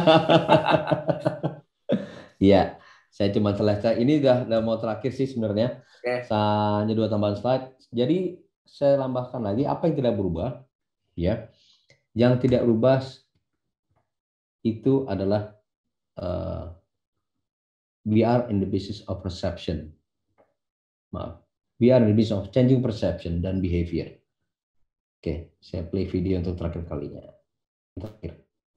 Iya, saya cuma selesai. Ini udah, udah mau terakhir sih sebenarnya. Okay. Hanya dua tambahan slide. Jadi saya tambahkan lagi apa yang tidak berubah, ya. Yang tidak berubah itu adalah uh, we are in the business of perception. Maaf, we are in the business of changing perception dan behavior. Oke, saya play video untuk terakhir kalinya. Terakhir.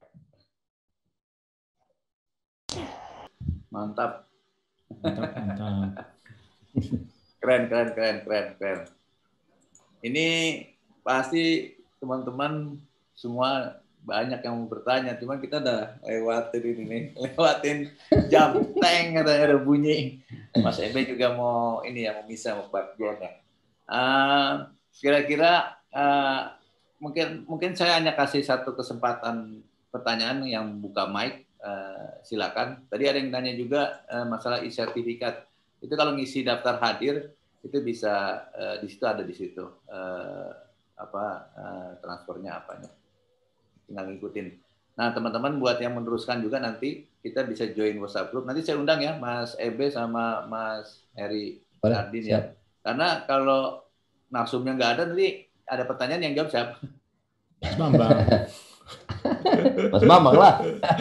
Mantap. Mantap, mantap. Keren, keren, keren, keren, keren. Ini pasti teman-teman semua banyak yang mau bertanya, cuman kita udah lewatin ini nih, lewatin jam, teng, ada ada bunyi. Mas Ebe juga mau ini ya, mau bisa mau background ya. Uh, kira-kira uh, mungkin mungkin saya hanya kasih satu kesempatan pertanyaan yang buka mic, uh, silakan. Tadi ada yang tanya juga uh, masalah e-sertifikat. Itu kalau ngisi daftar hadir itu bisa uh, di situ ada di situ uh, apa uh, transfernya apanya. Tinggal ngikutin. Nah, teman-teman buat yang meneruskan juga nanti kita bisa join WhatsApp group. Nanti saya undang ya Mas Ebe sama Mas Heri Ardin ya. Karena kalau narsumnya nggak ada, nanti ada pertanyaan yang jawab siapa? Mas Bambang. Mas Bambang lah.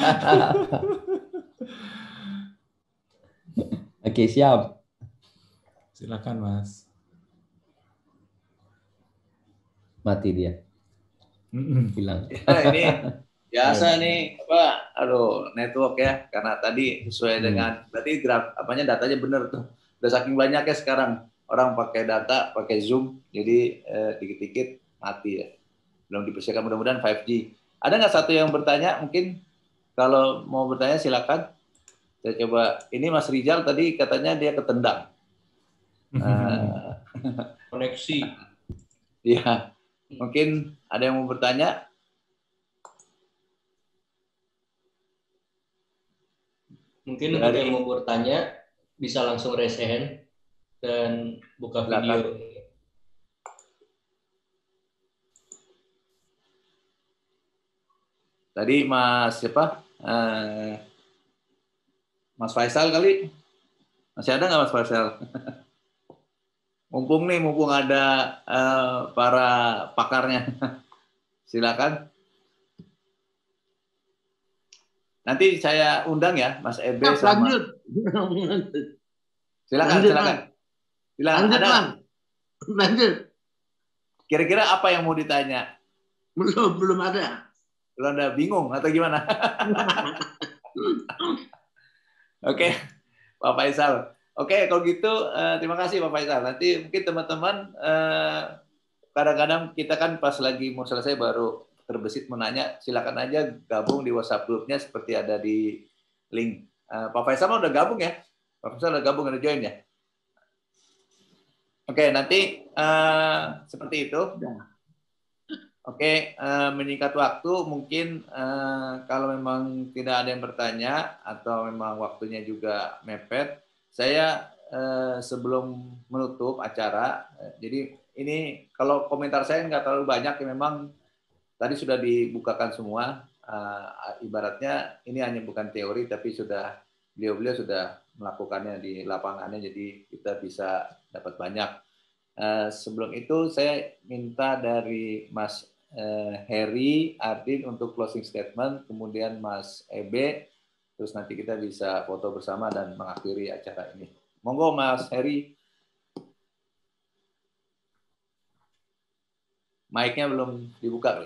Oke, siap. Silakan, Mas. Mati dia. Hilang. Ya, ini biasa nih, apa? Aduh, network ya. Karena tadi sesuai hmm. dengan berarti graf apanya datanya benar tuh. Udah saking banyaknya sekarang orang pakai data, pakai Zoom, jadi eh, dikit-dikit mati ya. Belum dipersiapkan, mudah-mudahan lima G. Ada nggak satu yang bertanya? Mungkin kalau mau bertanya silakan. Saya coba. Ini Mas Rizal tadi katanya dia ketendang. Uh, Koneksi. Iya. Mungkin ada yang mau bertanya? Mungkin untuk yang mau bertanya bisa langsung raise hand dan buka video. Tadi Mas siapa? Uh, Mas Faisal kali? Masih ada nggak Mas Faisal? Mumpung nih, mumpung ada uh, para pakarnya. Silakan. Nanti saya undang ya, Mas Ebe nah, sama. Lanjut. Silakan, lanjut, silakan. Silakan. Lanjut, ada. Lanjut. Kira-kira apa yang mau ditanya? Belum, belum ada. Belum ada, bingung atau gimana? Oke, Pak Faisal. Oke, kalau gitu uh, terima kasih Pak Faisal. Nanti mungkin teman-teman uh, kadang-kadang kita kan pas lagi mau selesai baru terbesit menanya, silakan aja gabung di WhatsApp grupnya seperti ada di link. Uh, Pak Faisal udah gabung ya? Pak Faisal udah gabung, udah join ya? Oke, nanti uh, seperti itu. Oke, uh, menyingkat waktu mungkin uh, kalau memang tidak ada yang bertanya atau memang waktunya juga mepet, saya eh, sebelum menutup acara, eh, jadi ini kalau komentar saya nggak terlalu banyak, ya memang tadi sudah dibukakan semua, eh, ibaratnya ini hanya bukan teori, tapi sudah beliau-beliau sudah melakukannya di lapangannya, jadi kita bisa dapat banyak. Eh, sebelum itu saya minta dari Mas eh, Heri Ardin untuk closing statement, kemudian Mas Ebe, terus nanti kita bisa foto bersama dan mengakhiri acara ini. Monggo Mas Heri. Mic-nya belum dibuka.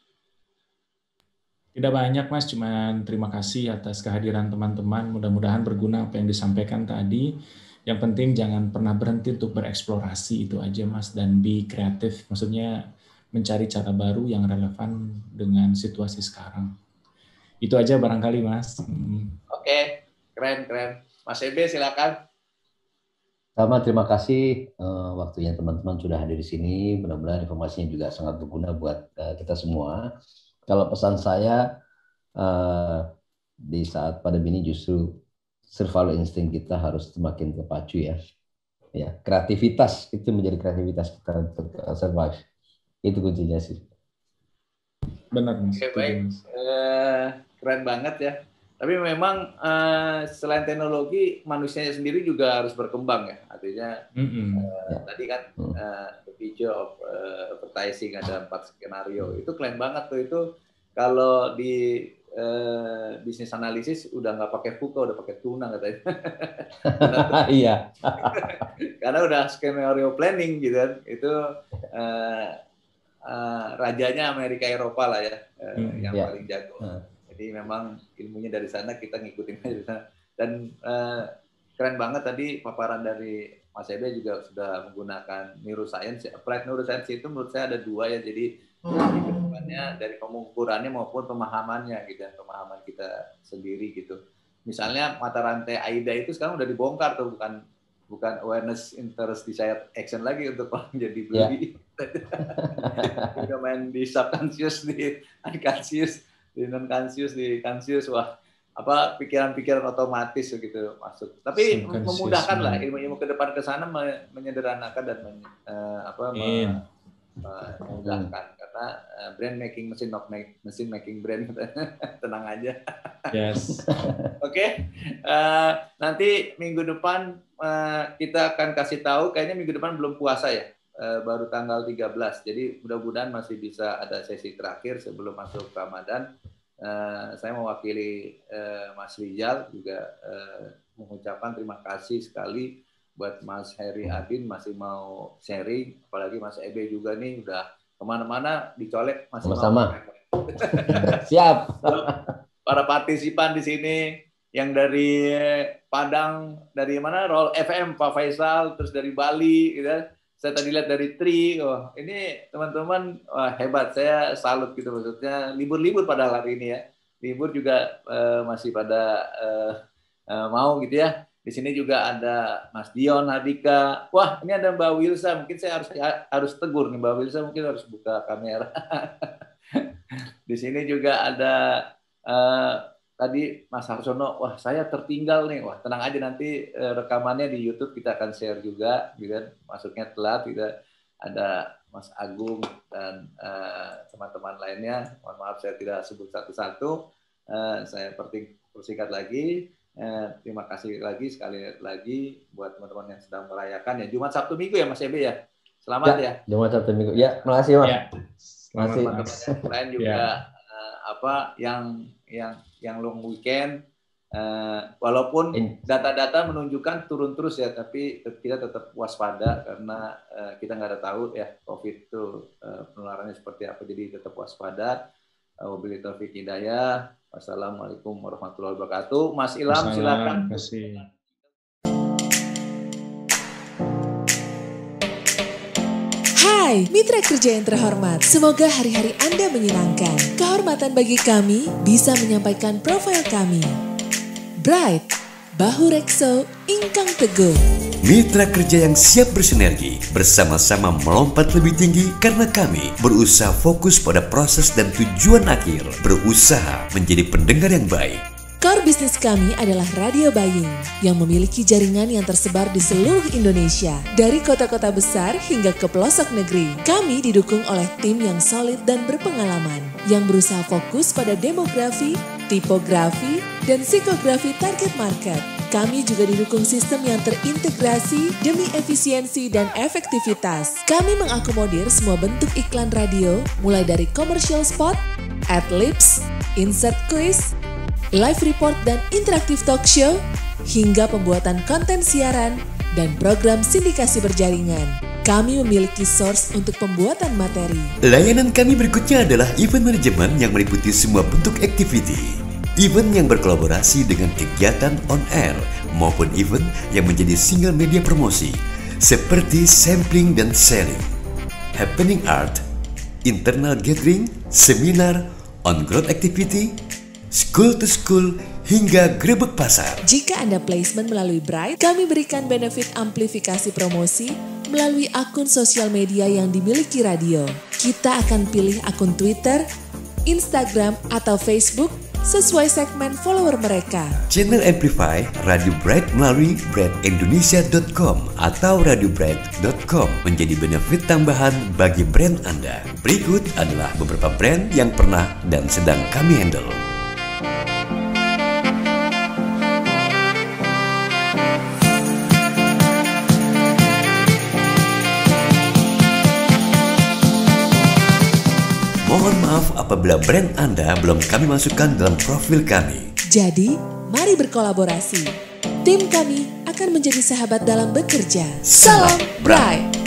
Tidak banyak Mas, cuman terima kasih atas kehadiran teman-teman. Mudah-mudahan berguna apa yang disampaikan tadi. Yang penting jangan pernah berhenti untuk bereksplorasi, itu aja Mas, dan be kreatif. Maksudnya mencari cara baru yang relevan dengan situasi sekarang. Itu aja barangkali Mas. Hmm. Oke, keren keren. Mas Ebe silakan. Sama, terima kasih uh, waktunya teman-teman sudah hadir di sini. Mudah-mudahan informasinya juga sangat berguna buat uh, kita semua. Kalau pesan saya uh, di saat pandemi ini justru survival instinct kita harus semakin terpacu ya. Ya, kreativitas itu menjadi kreativitas kita untuk survive. Itu kuncinya sih. Benar Mas. Oke, baik. Uh, keren banget ya. Tapi memang uh, selain teknologi, manusianya sendiri juga harus berkembang ya. Artinya mm-hmm. uh, yeah. tadi kan uh, the future of uh, advertising ada empat skenario. Itu keren banget tuh. Itu kalau di uh, bisnis analisis udah nggak pakai Fuka, udah pakai tuna katanya. Iya. Karena udah skenario planning gitu kan. Itu uh, uh, rajanya Amerika Eropa lah ya, uh, mm, yang yeah. paling jago. Uh. Jadi memang ilmunya dari sana, kita ngikutin dari sana. Dan uh, keren banget tadi paparan dari Mas Ebe juga sudah menggunakan neuroscience. Applied neuroscience itu menurut saya ada dua ya. Jadi dari kedepannya, dari pengukurannya maupun pemahamannya gitu, pemahaman kita sendiri gitu. Misalnya mata rantai AIDA itu sekarang udah dibongkar tuh, bukan bukan awareness, interest, desire, action lagi untuk orang jadi beli. Yeah. Udah main di subconscious, di unconscious, di non conscious, di conscious, wah apa pikiran-pikiran otomatis begitu masuk. Tapi memudahkan lah ilmu-ilmu ke depan ke sana, menyederhanakan dan men, uh, apa me, uh, memudahkan hmm. karena uh, brand making mesin not make, mesin making brand. Tenang aja. Yes. Oke, okay. uh, nanti minggu depan uh, kita akan kasih tahu. Kayaknya minggu depan belum puasa ya, uh, baru tanggal tiga belas. Jadi mudah-mudahan masih bisa ada sesi terakhir sebelum masuk Ramadan. Uh, saya mewakili uh, Mas Rijal juga uh, mengucapkan terima kasih sekali buat Mas Heri Adin masih mau sharing, apalagi Mas Ebe juga nih udah kemana-mana dicolek masih sama-sama. Mau. Siap. Para partisipan di sini yang dari Padang, dari mana? Roll F M Pak Faisal, terus dari Bali, gitu. Saya tadi lihat dari Tri, oh ini teman-teman wah, hebat, saya salut gitu maksudnya libur-libur padahal hari ini ya, libur juga uh, masih pada uh, uh, mau gitu ya. Di sini juga ada Mas Dion, Hadika, wah ini ada Mbak Wilsa, mungkin saya harus harus tegur nih Mbak Wilsa, mungkin harus buka kamera. Di sini juga ada uh, tadi Mas Harsono, wah saya tertinggal nih, wah tenang aja nanti eh, rekamannya di YouTube kita akan share juga, gitu kan, masuknya telat, gitu. Ada Mas Agung dan teman-teman uh, lainnya, mohon maaf saya tidak sebut satu-satu, uh, saya persingkat lagi, uh, terima kasih lagi sekali lagi buat teman-teman yang sedang merayakan ya Jumat Sabtu Minggu ya Mas Ebe ya, selamat ya. ya. Jumat Sabtu Minggu, ya, makasih Mas. Ya. Selamat teman-teman yang lain juga ya. uh, apa yang yang yang long weekend, uh, walaupun data-data menunjukkan turun terus ya, tapi kita tetap waspada karena uh, kita nggak ada tahu ya COVID itu uh, penularannya seperti apa, jadi tetap waspada. Wabillahi taufiq hidayah. Wassalamualaikum warahmatullahi wabarakatuh. Mas Ilham silakan. Terima kasih. Hai, mitra kerja yang terhormat, semoga hari-hari Anda menyenangkan. Kehormatan bagi kami bisa menyampaikan profil kami. Bright, Bahu Rekso, Ingkang Teguh. Mitra kerja yang siap bersinergi, bersama-sama melompat lebih tinggi karena kami berusaha fokus pada proses dan tujuan akhir, berusaha menjadi pendengar yang baik. Core bisnis kami adalah radio buying yang memiliki jaringan yang tersebar di seluruh Indonesia, dari kota-kota besar hingga ke pelosok negeri. Kami didukung oleh tim yang solid dan berpengalaman, yang berusaha fokus pada demografi, tipografi, dan psikografi target market. Kami juga didukung sistem yang terintegrasi demi efisiensi dan efektivitas. Kami mengakomodir semua bentuk iklan radio, mulai dari commercial spot, ad-libs, insert quiz, live report dan interaktif talk show, hingga pembuatan konten siaran dan program sindikasi berjaringan. Kami memiliki source untuk pembuatan materi. Layanan kami berikutnya adalah event management yang meliputi semua bentuk activity. Event yang berkolaborasi dengan kegiatan on air maupun event yang menjadi single media promosi seperti sampling dan selling, happening art, internal gathering, seminar, on-ground activity, school to school, hingga grebek pasar. Jika Anda placement melalui Bright, kami berikan benefit amplifikasi promosi melalui akun sosial media yang dimiliki radio. Kita akan pilih akun Twitter, Instagram, atau Facebook sesuai segmen follower mereka. Channel Amplify Radio Bright melalui bright indonesia dot com atau radio bright dot com menjadi benefit tambahan bagi brand Anda. Berikut adalah beberapa brand yang pernah dan sedang kami handle. Mohon maaf apabila brand Anda belum kami masukkan dalam profil kami. Jadi, mari berkolaborasi. Tim kami akan menjadi sahabat dalam bekerja. Salam Bright!